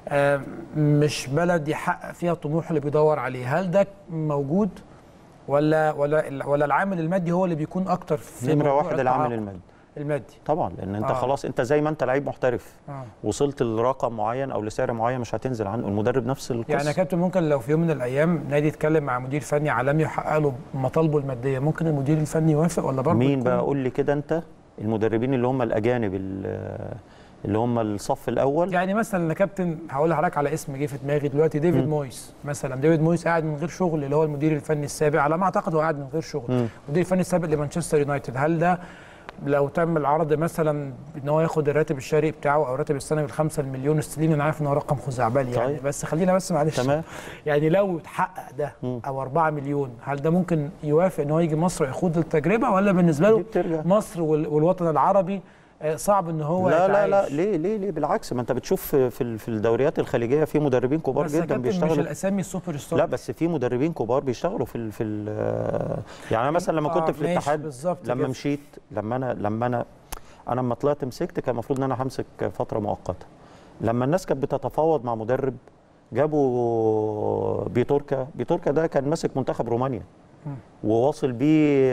مش بلد يحقق فيها الطموح اللي بيدور عليه؟ هل ده موجود ولا ولا ولا العامل المادي هو اللي بيكون اكتر في نمره واحد؟ العامل المادي المادي طبعا، لان انت آه. خلاص انت زي ما انت لعيب محترف آه. وصلت لرقم معين او لسعر معين مش هتنزل عنه. المدرب نفس القصه. يعني يا كابتن ممكن لو في يوم من الايام نادي يتكلم مع مدير فني عالمي يحقق له مطالبه الماديه، ممكن المدير الفني يوافق ولا برضه؟ مين بقى؟ قول لي كده انت المدربين اللي هم الاجانب اللي هم الصف الاول. يعني مثلا يا كابتن هقول لحضرتك على اسم جه في دماغي دلوقتي، ديفيد م. مويس مثلا. ديفيد مويس قاعد من غير شغل، اللي هو المدير الفني السابق على ما اعتقد هو قاعد من غير شغل. م. المدير الفني السابق لمانشستر يونايتد. هل ده لو تم العرض مثلا ان هو ياخد الراتب الشهري بتاعه او الراتب السنوي الخمسة مليون استرليني، انا عارف ان هو رقم خزعبلي يعني طيب. بس خلينا بس معلش تمام. يعني لو اتحقق ده م. او أربعة مليون، هل ده ممكن يوافق ان هو يجي مصر ويخوض التجربه، ولا بالنسبه له مصر والوطن العربي صعب ان هو لا لا لا ليه ليه ليه بالعكس، ما انت بتشوف في في الدوريات الخليجيه في مدربين كبار جدا بيشتغلوا. مش الاسامي السوبر ستار، لا بس في مدربين كبار بيشتغلوا في ال في ال يعني انا مثلا لما كنت في الاتحاد، لما كده. مشيت لما انا لما انا انا لما طلعت مسكت كان المفروض ان انا همسك فتره مؤقته. لما الناس كانت بتتفاوض مع مدرب جابوا بيتوركا، بيتوركا ده كان ماسك منتخب رومانيا وواصل بيه،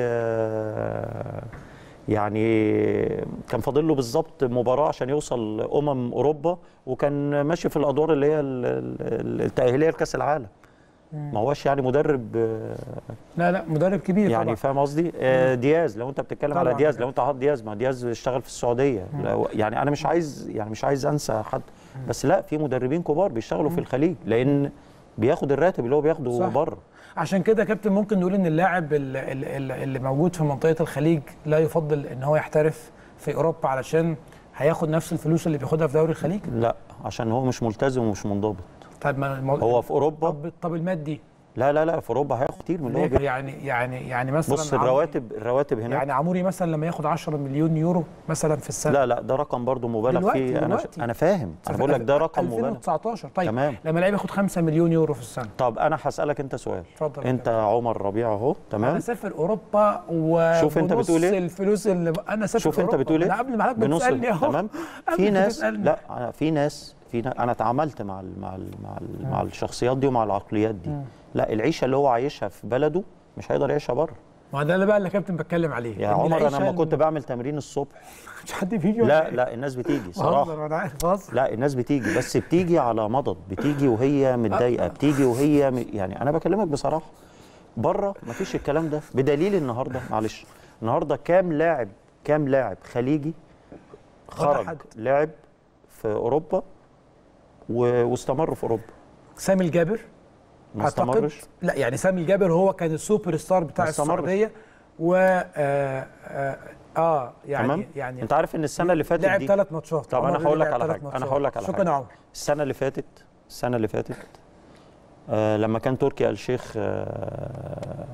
يعني كان فاضل له بالظبط مباراه عشان يوصل امم اوروبا، وكان ماشي في الادوار اللي هي التاهيليه لكاس العالم. ما هوش يعني مدرب، لا لا مدرب كبير يعني فاهم قصدي. دياز، لو انت بتتكلم على دياز، لو انت حاطط دياز، ما دياز اشتغل في السعوديه. يعني انا مش عايز يعني مش عايز انسى حد، بس لا في مدربين كبار بيشتغلوا في الخليج لان بياخد الراتب اللي هو بياخده بره. عشان كده يا كابتن ممكن نقول ان اللاعب اللي, اللي موجود في منطقه الخليج لا يفضل ان هو يحترف في اوروبا علشان هياخد نفس الفلوس اللي بياخدها في دوري الخليج؟ لا، عشان هو مش ملتزم ومش منضبط. طيب ما المو... هو في اوروبا. طب, طب المادي؟ لا لا لا في اوروبا هياخد كتير من اللي هو يعني يعني يعني مثلا بص الرواتب الرواتب هناك، يعني عموري مثلا لما ياخد عشرة مليون يورو مثلا في السنه. لا لا ده رقم برضه مبالغ فيه. انا انا فاهم، انا بقول لك ده رقم مبالغ. ألفين وتسعتاشر طيب تمام. لما لعيب ياخد خمسة مليون يورو في السنه. طب انا هسالك انت سؤال. اتفضل. انت عمر ربيع اهو، تمام. انا سافر اوروبا و شوف انت بتقول ايه الفلوس اللي انا سافر شوف انت بتقول ايه. انا قبل ما حضرتك بتسالني اهو، تمام. في ناس لا في ناس في ناس انا اتعاملت مع ال مع ال مع, ال مع الشخصيات دي ومع العقليات دي. م. لا العيشه اللي هو عايشها في بلده مش هيقدر يعيشها بره. ما ده اللي بقى اللي كابتن بتكلم عليه يا عمر. انا لما كنت بعمل تمرين الصبح مش حد بيجي. لا لا الناس بتيجي صراحه. انا عارف. لا الناس بتيجي، بس بتيجي على مضض، بتيجي وهي متضايقه، بتيجي وهي م... يعني انا بكلمك بصراحه بره مفيش الكلام ده. بدليل النهارده معلش النهارده كام لاعب كام لاعب خليجي خرج لاعب في اوروبا و... واستمر في اوروبا. سامي الجابر ما استمرش. لا يعني سامي الجابر هو كان السوبر ستار بتاع السعوديه و آه, آه, اه يعني تمام؟ يعني انت عارف ان السنه اللي فاتت لعب دي ثلاث ماتشات. طب انا هقول لك على حاجه انا هقول لك على حاجه. شكرا يا عمر. السنه اللي فاتت السنه اللي فاتت آه لما كان تركي آل الشيخ آه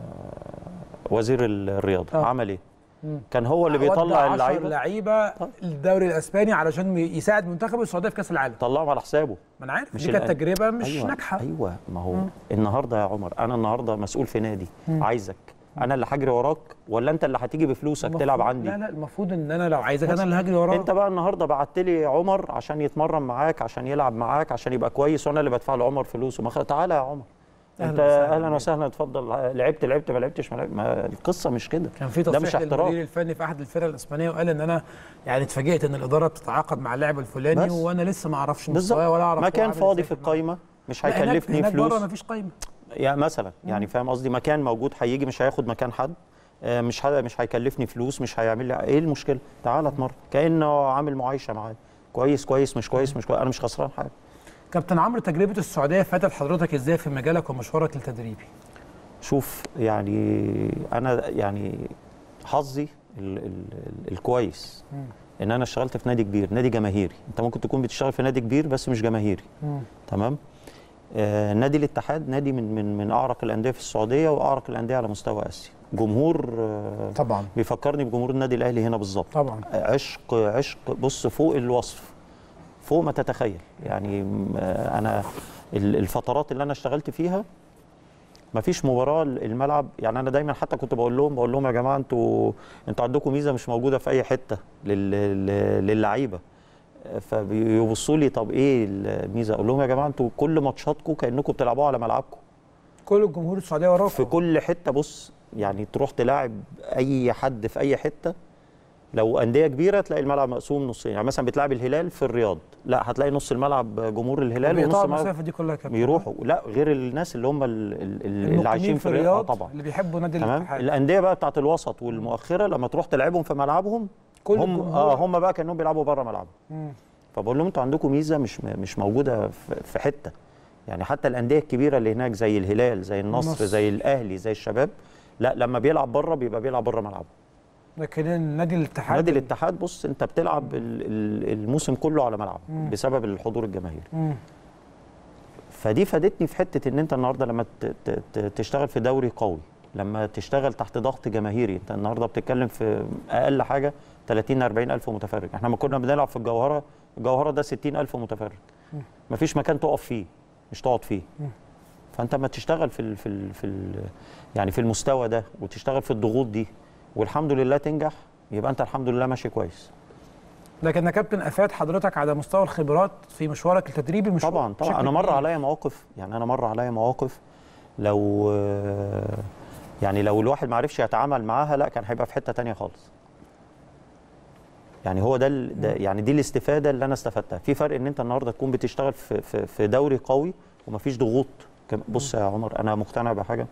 وزير الرياضه آه. عمل ايه؟ مم. كان هو اللي بيطلع اللعيبه لعيبه الدوري الاسباني علشان يساعد منتخب السعوديه في كاس العالم. طلعهم على حسابه. ما انا عارف دي كانت تجربه مش أيوة ناجحه. ايوه ما هو مم. النهارده يا عمر انا النهارده مسؤول في نادي. مم. عايزك انا اللي هجري وراك ولا انت اللي هتيجي بفلوسك تلعب عندي؟ لا لا المفروض ان انا لو عايزك انا اللي هجري وراك. انت بقى النهارده بعت لي عمر عشان يتمرن معاك، عشان يلعب معاك، عشان يبقى كويس، وانا اللي بدفع لعمر فلوسه. ما تعالى يا عمر انت اهلا وسهلا اتفضل. لعبت لعبت ما لعبتش ما, ما القصه مش كده. كان في تصريح للمدير الفني في احد الفرق الاسبانيه وقال ان انا يعني اتفاجئت ان الاداره بتتعاقد مع اللاعب الفلاني وانا لسه ما اعرفش مستواه ولا اعرف مكان فاضي في القايمه مش هيكلفني هناك فلوس. بره ما فيش قايمه يعني مثلا يعني فاهم قصدي. مكان موجود هيجي مش هياخد مكان حد، مش مش هيكلفني فلوس، مش هيعمل لي ايه المشكله. تعالى اتمرن كانه عامل معايشه معايا. كويس كويس مش كويس مش كويس انا مش خسران حاجه. كابتن عمرو تجربه السعوديه فاتت حضرتك ازاي في مجالك ومشوارك التدريبي؟ شوف يعني انا يعني حظي ال ال ال الكويس مم. ان انا اشتغلت في نادي كبير، نادي جماهيري. انت ممكن تكون بتشتغل في نادي كبير بس مش جماهيري. مم. تمام. آه نادي الاتحاد نادي من من من اعرق الانديه في السعوديه واعرق الانديه على مستوى اسيا. جمهور آه طبعا بيفكرني بجمهور النادي الاهلي هنا بالظبط. طبعا عشق عشق بص فوق الوصف، فوق ما تتخيل. يعني آه انا الفترات اللي انا اشتغلت فيها ما فيش مباراه الملعب. يعني انا دايما حتى كنت بقول لهم بقول لهم يا جماعه انتوا انتوا عندكم ميزه مش موجوده في اي حته للعيبه. فبيبصوا لي طب ايه الميزه؟ اقول لهم يا جماعه انتوا كل ماتشاتكم كانكم بتلعبوها على ملعبكم. كل الجمهور السعوديه وراكم في كل حته. بص يعني تروح تلاعب اي حد في اي حته، لو انديه كبيره تلاقي الملعب مقسوم نصين. يعني مثلا بتلعب الهلال في الرياض، لا هتلاقي نص الملعب جمهور الهلال ونص الملعب المسافه دي كلها كده بيروحوا. لا غير الناس اللي هم اللي عايشين في الرياض طبعا اللي بيحبوا نادي الاتحاد. الانديه بقى بتاعت الوسط والمؤخره لما تروح تلعبهم في ملعبهم كل هم اه هم بقى كانهم بيلعبوا بره ملعبهم. فبقول لهم انتوا عندكم ميزه مش مش موجوده في حته. يعني حتى الانديه الكبيره اللي هناك زي الهلال زي النصر مصر. زي الاهلي زي الشباب، لا لما بيلعب بره بيبقى بيلعب بره ملعبه. لكن نادي الاتحاد نادي الاتحاد بص انت بتلعب الموسم كله على ملعب بسبب الحضور الجماهيري. مم. فدي فادتني في حته ان انت النهارده لما تشتغل في دوري قوي، لما تشتغل تحت ضغط جماهيري، انت النهارده بتتكلم في اقل حاجه ثلاثين أربعين ألف متفرج. احنا لما كنا بنلعب في الجوهره، الجوهره ده ستين ألف متفرج، مفيش مكان تقف فيه، مش تقعد فيه. فانت ما تشتغل في ال في ال في ال يعني في المستوى ده وتشتغل في الضغوط دي والحمد لله تنجح، يبقى انت الحمد لله ماشي كويس. لكن يا كابتن افاد حضرتك على مستوى الخبرات في مشوارك التدريبي مش طبعا طبعا انا مر عليا مواقف، يعني انا مر عليا مواقف لو يعني لو الواحد ما عرفش يتعامل معاها لا كان هيبقى في حته ثانيه خالص. يعني هو ده, ده يعني دي الاستفاده اللي انا استفدتها. في فرق ان انت النهارده تكون بتشتغل في في, في دوري قوي ومفيش ضغوط. بص يا عمر انا مقتنع بحاجه،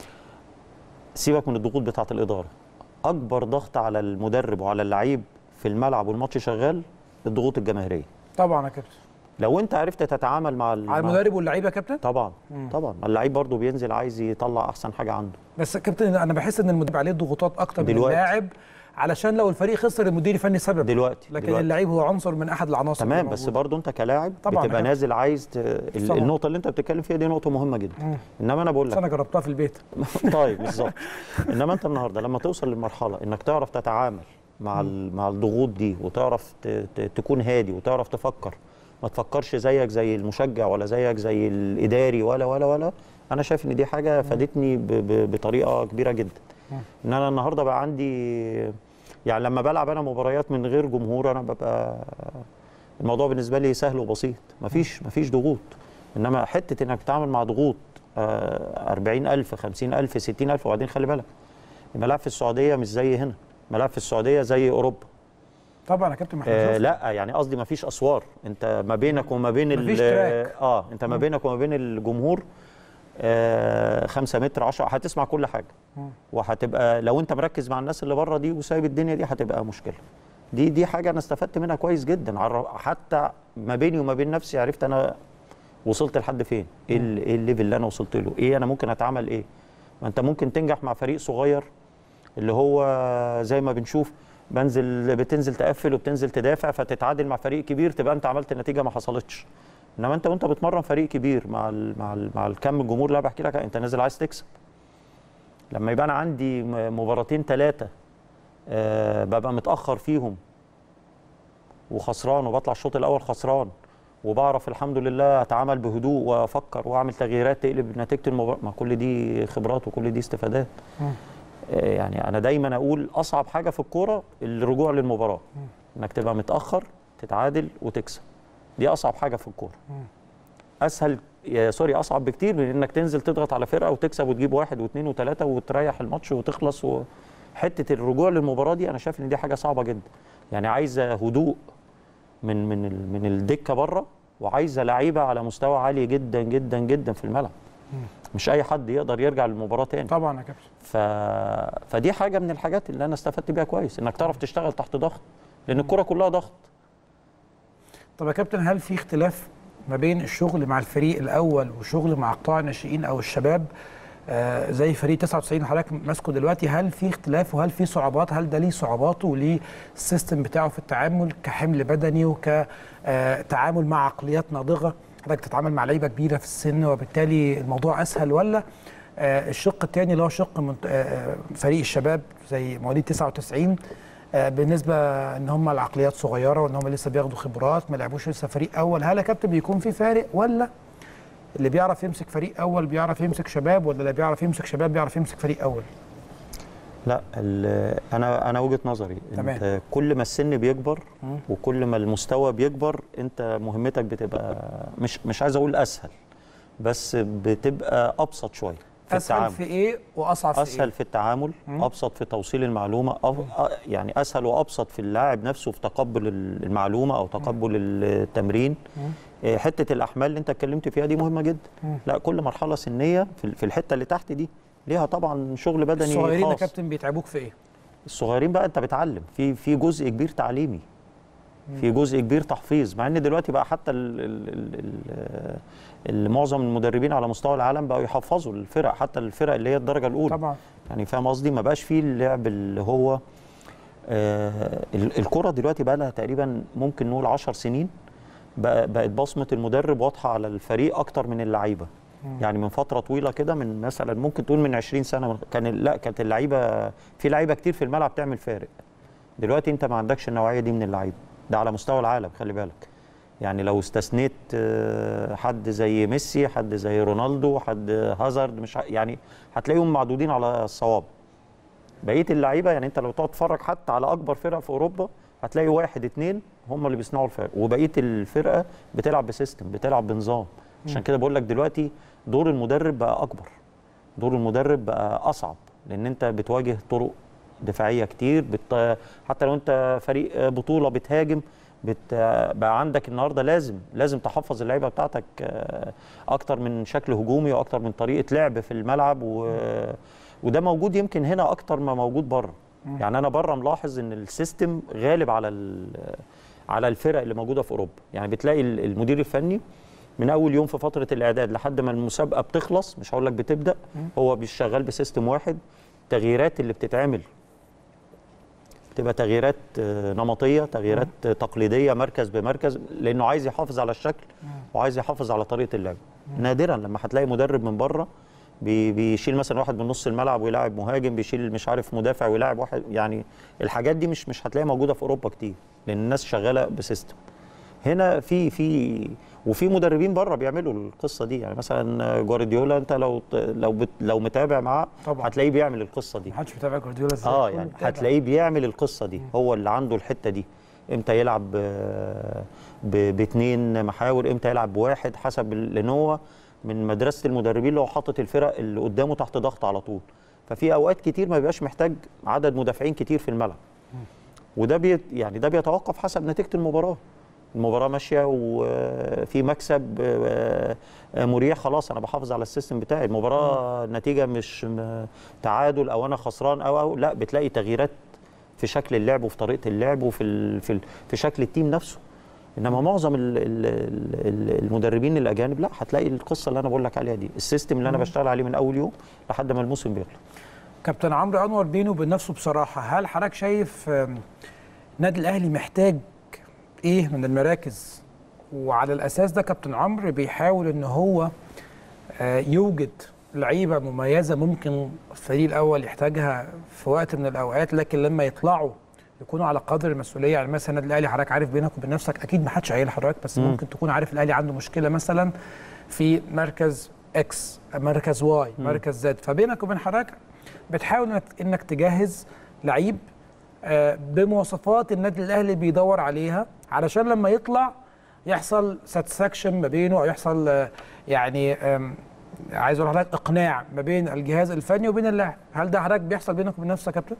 سيبك من الضغوط بتاعه الاداره، اكبر ضغط على المدرب وعلى اللعيب في الملعب والماتش شغال الضغوط الجماهيريه. طبعا يا كابتن. لو انت عرفت تتعامل مع على المدرب واللعيبه يا كابتن؟ طبعا مم. طبعا اللعيب برضه بينزل عايز يطلع احسن حاجه عنده. بس يا كابتن انا بحس ان المدرب عليه ضغوطات اكتر من دلوقتي. اللاعب، علشان لو الفريق خسر المدير الفني سبب دلوقتي لكن دلوقتي. اللعيب هو عنصر من احد العناصر. تمام بس برضه انت كلاعب بتبقى نازل عايز ت... النقطه اللي انت بتتكلم فيها دي نقطه مهمه جدا. مم. انما انا بقول لك انا جربتها في البيت. طيب بالظبط. انما انت النهارده لما توصل للمرحله انك تعرف تتعامل مع ال... مع الضغوط دي وتعرف ت... ت... تكون هادي وتعرف تفكر، ما تفكرش زيك زي المشجع ولا زيك زي الاداري ولا ولا ولا انا شايف ان دي حاجه فادتني ب... ب... بطريقه كبيره جدا. ان انا النهارده بقى عندي يعني لما بلعب انا مباريات من غير جمهور انا ببقى الموضوع بالنسبه لي سهل وبسيط، مفيش مفيش ضغوط. انما حته انك تتعامل مع ضغوط أربعين ألف خمسين ألف ستين ألف، وبعدين خلي بالك الملاعب في السعوديه مش زي هنا، الملاعب في السعوديه زي اوروبا. طبعا يا كابتن. آه لا يعني قصدي مفيش اسوار، انت ما بينك وما بين مفيش تراك. اه انت ما بينك وما بين الجمهور آه خمسة متر عشرة، هتسمع كل حاجه. مم. وهتبقى لو انت مركز مع الناس اللي بره دي وسايب الدنيا دي هتبقى مشكله. دي دي حاجه انا استفدت منها كويس جدا، حتى ما بيني وما بين نفسي عرفت انا وصلت لحد فين، ايه ايه الليفل اللي انا وصلت له، ايه انا ممكن اتعامل ايه. ما انت ممكن تنجح مع فريق صغير اللي هو زي ما بنشوف بنزل بتنزل تقفل وبتنزل تدافع فتتعادل مع فريق كبير تبقى انت عملت نتيجه ما حصلتش. انما انت وانت بتمرن فريق كبير مع ال مع ال مع الكم الجمهور اللي انا بحكي لك انت نازل عايز تكسب. لما يبقى انا عندي مباراتين ثلاثه أه ببقى متاخر فيهم وخسران وبطلع الشوط الاول خسران وبعرف الحمد لله اتعامل بهدوء وافكر واعمل تغييرات تقلب نتيجه المباراه، ما كل دي خبرات وكل دي استفادات. يعني انا دايما اقول اصعب حاجه في الكوره الرجوع للمباراه، انك تبقى متاخر تتعادل وتكسب، دي اصعب حاجه في الكوره. اسهل يا سوري اصعب بكتير من انك تنزل تضغط على فرقه وتكسب وتجيب واحد واثنين وثلاثه وتريح الماتش وتخلص. وحته الرجوع للمباراه دي انا شايف ان دي حاجه صعبه جدا، يعني عايزه هدوء من من من الدكه بره، وعايزه لعيبه على مستوى عالي جدا جدا جدا في الملعب. مش اي حد يقدر يرجع للمباراه تاني. طبعا يا كابتن. ف... فدي حاجه من الحاجات اللي انا استفدت بيها كويس، انك تعرف تشتغل تحت ضغط، لان الكره كلها ضغط. طب يا كابتن هل في اختلاف ما بين الشغل مع الفريق الاول وشغل مع قطاع الناشئين او الشباب آه زي فريق تسعة وتسعين اللي حضرتك ماسكه دلوقتي؟ هل في اختلاف وهل في صعوبات؟ هل ده ليه صعوباته وليه السيستم بتاعه في التعامل كحمل بدني وكتعامل مع عقليات ناضجه؟ حضرتك تتعامل مع لعيبه كبيره في السن وبالتالي الموضوع اسهل، ولا آه الشق الثاني اللي هو شق من آه فريق الشباب زي مواليد تسعة وتسعين آه بالنسبه ان هم العقليات صغيره وان هم لسه بياخدوا خبرات ما لعبوش لسه فريق اول؟ هل يا كابتن بيكون في فارق، ولا اللي بيعرف يمسك فريق اول بيعرف يمسك شباب، ولا اللي بيعرف يمسك شباب بيعرف يمسك فريق اول؟ لا انا انا وجهه نظري تمام. انت كل ما السن بيكبر م. وكل ما المستوى بيكبر انت مهمتك بتبقى مش مش عايز اقول اسهل، بس بتبقى ابسط شويه في اسهل التعامل. في ايه واصعب في اسهل إيه؟ في التعامل م. ابسط في توصيل المعلومه أب... يعني اسهل وابسط في اللاعب نفسه في تقبل المعلومه او تقبل م. التمرين. م. حته الاحمال اللي انت اتكلمت فيها دي مهمه جدا. م. لا كل مرحله سنيه في الحته اللي تحت دي ليها طبعا شغل بدني خاص. الصغيرين يا كابتن بيتعبوك في ايه؟ الصغيرين بقى انت بتعلم في في جزء كبير تعليمي، في جزء كبير تحفيظ، مع ان دلوقتي بقى حتى ال ال ال ال معظم المدربين على مستوى العالم بقوا يحفظوا الفرق، حتى الفرق اللي هي الدرجه الاولى طبعا. يعني فاهم قصدي؟ ما بقاش فيه اللعب اللي هو آه الكره دلوقتي بقى لها تقريبا ممكن نقول عشر سنين بقى بقت بصمه المدرب واضحه على الفريق اكتر من اللعيبه. يعني من فتره طويله كده، من مثلا ممكن تقول من عشرين سنه كان لا كانت اللعيبه في لعيبه كتير في الملعب تعمل فارق، دلوقتي انت ما عندكش النوعيه دي من اللعيبه، ده على مستوى العالم خلي بالك. يعني لو استثنيت حد زي ميسي، حد زي رونالدو، حد هازارد، مش يعني هتلاقيهم معدودين على الصواب. بقيه اللعيبه يعني انت لو تقعد تتفرج حتى على اكبر فرق في اوروبا هتلاقي واحد اتنين هم اللي بيصنعوا الفرق، وبقيه الفرقه بتلعب بسيستم، بتلعب بنظام. عشان كده بقول لك دلوقتي دور المدرب بقى اكبر، دور المدرب بقى اصعب، لان انت بتواجه طرق دفاعيه كتير. بت... حتى لو انت فريق بطوله بتهاجم، بت... بقى عندك النهارده لازم لازم تحفظ اللعيبه بتاعتك اكتر من شكل هجومي واكتر من طريقه لعب في الملعب، و... وده موجود يمكن هنا اكتر ما موجود بره. يعني انا بره ملاحظ ان السيستم غالب على ال... على الفرق اللي موجوده في اوروبا. يعني بتلاقي المدير الفني من اول يوم في فتره الاعداد لحد ما المسابقه بتخلص، مش هقول لك بتبدا، هو بيشتغل بسيستم واحد. التغييرات اللي بتتعمل بتبقى تغييرات نمطيه، تغييرات مم. تقليديه مركز بمركز، لانه عايز يحافظ على الشكل مم. وعايز يحافظ على طريقه اللعب. نادرا لما هتلاقي مدرب من بره بي بيشيل مثلا واحد من نص الملعب ويلاعب مهاجم، بيشيل مش عارف مدافع ويلاعب واحد. يعني الحاجات دي مش مش هتلاقيها موجوده في اوروبا كتير، لان الناس شغاله بسيستم. هنا في في وفي مدربين بره بيعملوا القصه دي. يعني مثلا جوارديولا انت لو لو بت لو متابع معاه هتلاقيه بيعمل القصه دي. ما حدش متابع جوارديولا ازاي؟ اه يعني هتلاقيه بيعمل القصه دي. هو اللي عنده الحته دي، امتى يلعب باثنين محاور، امتى يلعب بواحد، حسب. لان هو من مدرسه المدربين اللي هو حاطط الفرق اللي قدامه تحت ضغط على طول. ففي اوقات كتير ما بيبقاش محتاج عدد مدافعين كتير في الملعب، وده بي يعني ده بيتوقف حسب نتيجه المباراه. المباراه ماشيه وفي مكسب مريح، خلاص انا بحافظ على السيستم بتاعي. المباراه النتيجه مش تعادل او انا خسران او او لا، بتلاقي تغييرات في شكل اللعب وفي طريقه اللعب وفي في في شكل التيم نفسه. انما معظم المدربين الاجانب لا، هتلاقي القصه اللي انا بقول لك عليها دي، السيستم اللي انا بشتغل عليه من اول يوم لحد ما الموسم بيخلص. كابتن عمرو انور بينه وبين نفسه بصراحه، هل حضرتك شايف النادي الاهلي محتاج ايه من المراكز؟ وعلى الاساس ده كابتن عمرو بيحاول ان هو يوجد لعيبه مميزه ممكن الفريق الاول يحتاجها في وقت من الاوقات، لكن لما يطلعوا يكونوا على قدر المسؤوليه. يعني مثلا النادي الاهلي حضرتك عارف بينك وبين نفسك، اكيد ما حدش قايل لحضرتك، بس م. ممكن تكون عارف الاهلي عنده مشكله مثلا في مركز اكس، مركز واي، م. مركز زد، فبينك وبين حضرتك بتحاول انك تجهز لعيب بمواصفات النادي الاهلي بيدور عليها، علشان لما يطلع يحصل ساتسفاكشن ما بينه، او يحصل يعني عايز اقول لحضرتك اقناع ما بين الجهاز الفني وبين اللاعب. هل ده حضرتك بيحصل بينك وبين نفسك يا كابتن؟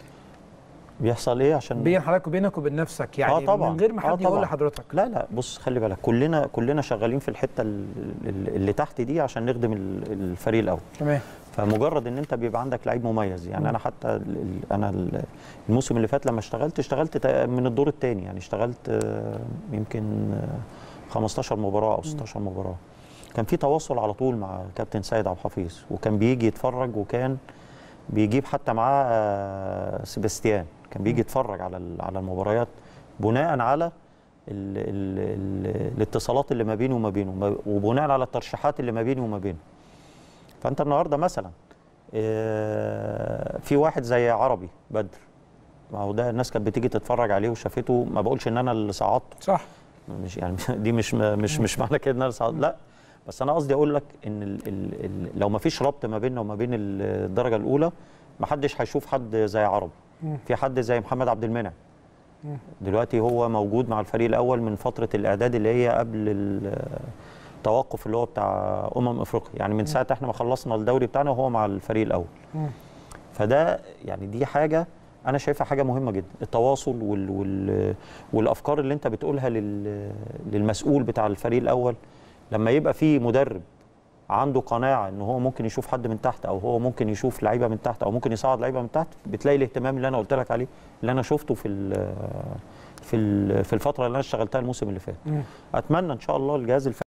بيحصل ايه عشان بين حضرتك وبينك وبين نفسك يعني؟ آه طبعا. من غير ما حد آه يقول لحضرتك. لا لا بص خلي بالك، كلنا كلنا شغالين في الحته اللي تحت دي عشان نخدم الفريق الاول. تمام. فمجرد ان انت بيبقى عندك لعيب مميز، يعني م. انا حتى انا الموسم اللي فات لما اشتغلت اشتغلت من الدور الثاني، يعني اشتغلت يمكن خمستاشر مباراه او ستاشر مباراه. كان في تواصل على طول مع كابتن سيد عبد الحفيظ، وكان بيجي يتفرج، وكان بيجيب حتى معاه سيباستيان، كان بيجي يتفرج على على المباريات بناء على ال ال ال الاتصالات اللي ما بيني وما بينه، وبناء على الترشيحات اللي ما بيني وما بينه. فانت النهارده مثلا في واحد زي عربي بدر، ما هو ده الناس كانت بتيجي تتفرج عليه وشافته، ما بقولش ان انا اللي صعدته، صح، مش يعني دي مش مش مش معنى كده ان انا صعدت، لا، بس انا قصدي اقول لك ان ال ال ال لو ما فيش ربط ما بيننا وما بين الدرجه الاولى، ما حدش هيشوف حد زي عربي. في حد زي محمد عبد المنعم دلوقتي هو موجود مع الفريق الاول من فتره الاعداد اللي هي قبل التوقف اللي هو بتاع امم افريقيا، يعني من ساعه احنا ما خلصنا الدوري بتاعنا وهو مع الفريق الاول. فده يعني دي حاجه انا شايفها حاجه مهمه جدا، التواصل وال وال والافكار اللي انت بتقولها لل للمسؤول بتاع الفريق الاول. لما يبقى في مدرب عنده قناعه ان هو ممكن يشوف حد من تحت، او هو ممكن يشوف لعيبه من تحت، او ممكن يصعد لعيبه من تحت، بتلاقي الاهتمام اللي انا قلت لك عليه اللي انا شفته في ال في ال في الفتره اللي انا اشتغلتها الموسم اللي فات. اتمنى ان شاء الله الجهاز الفني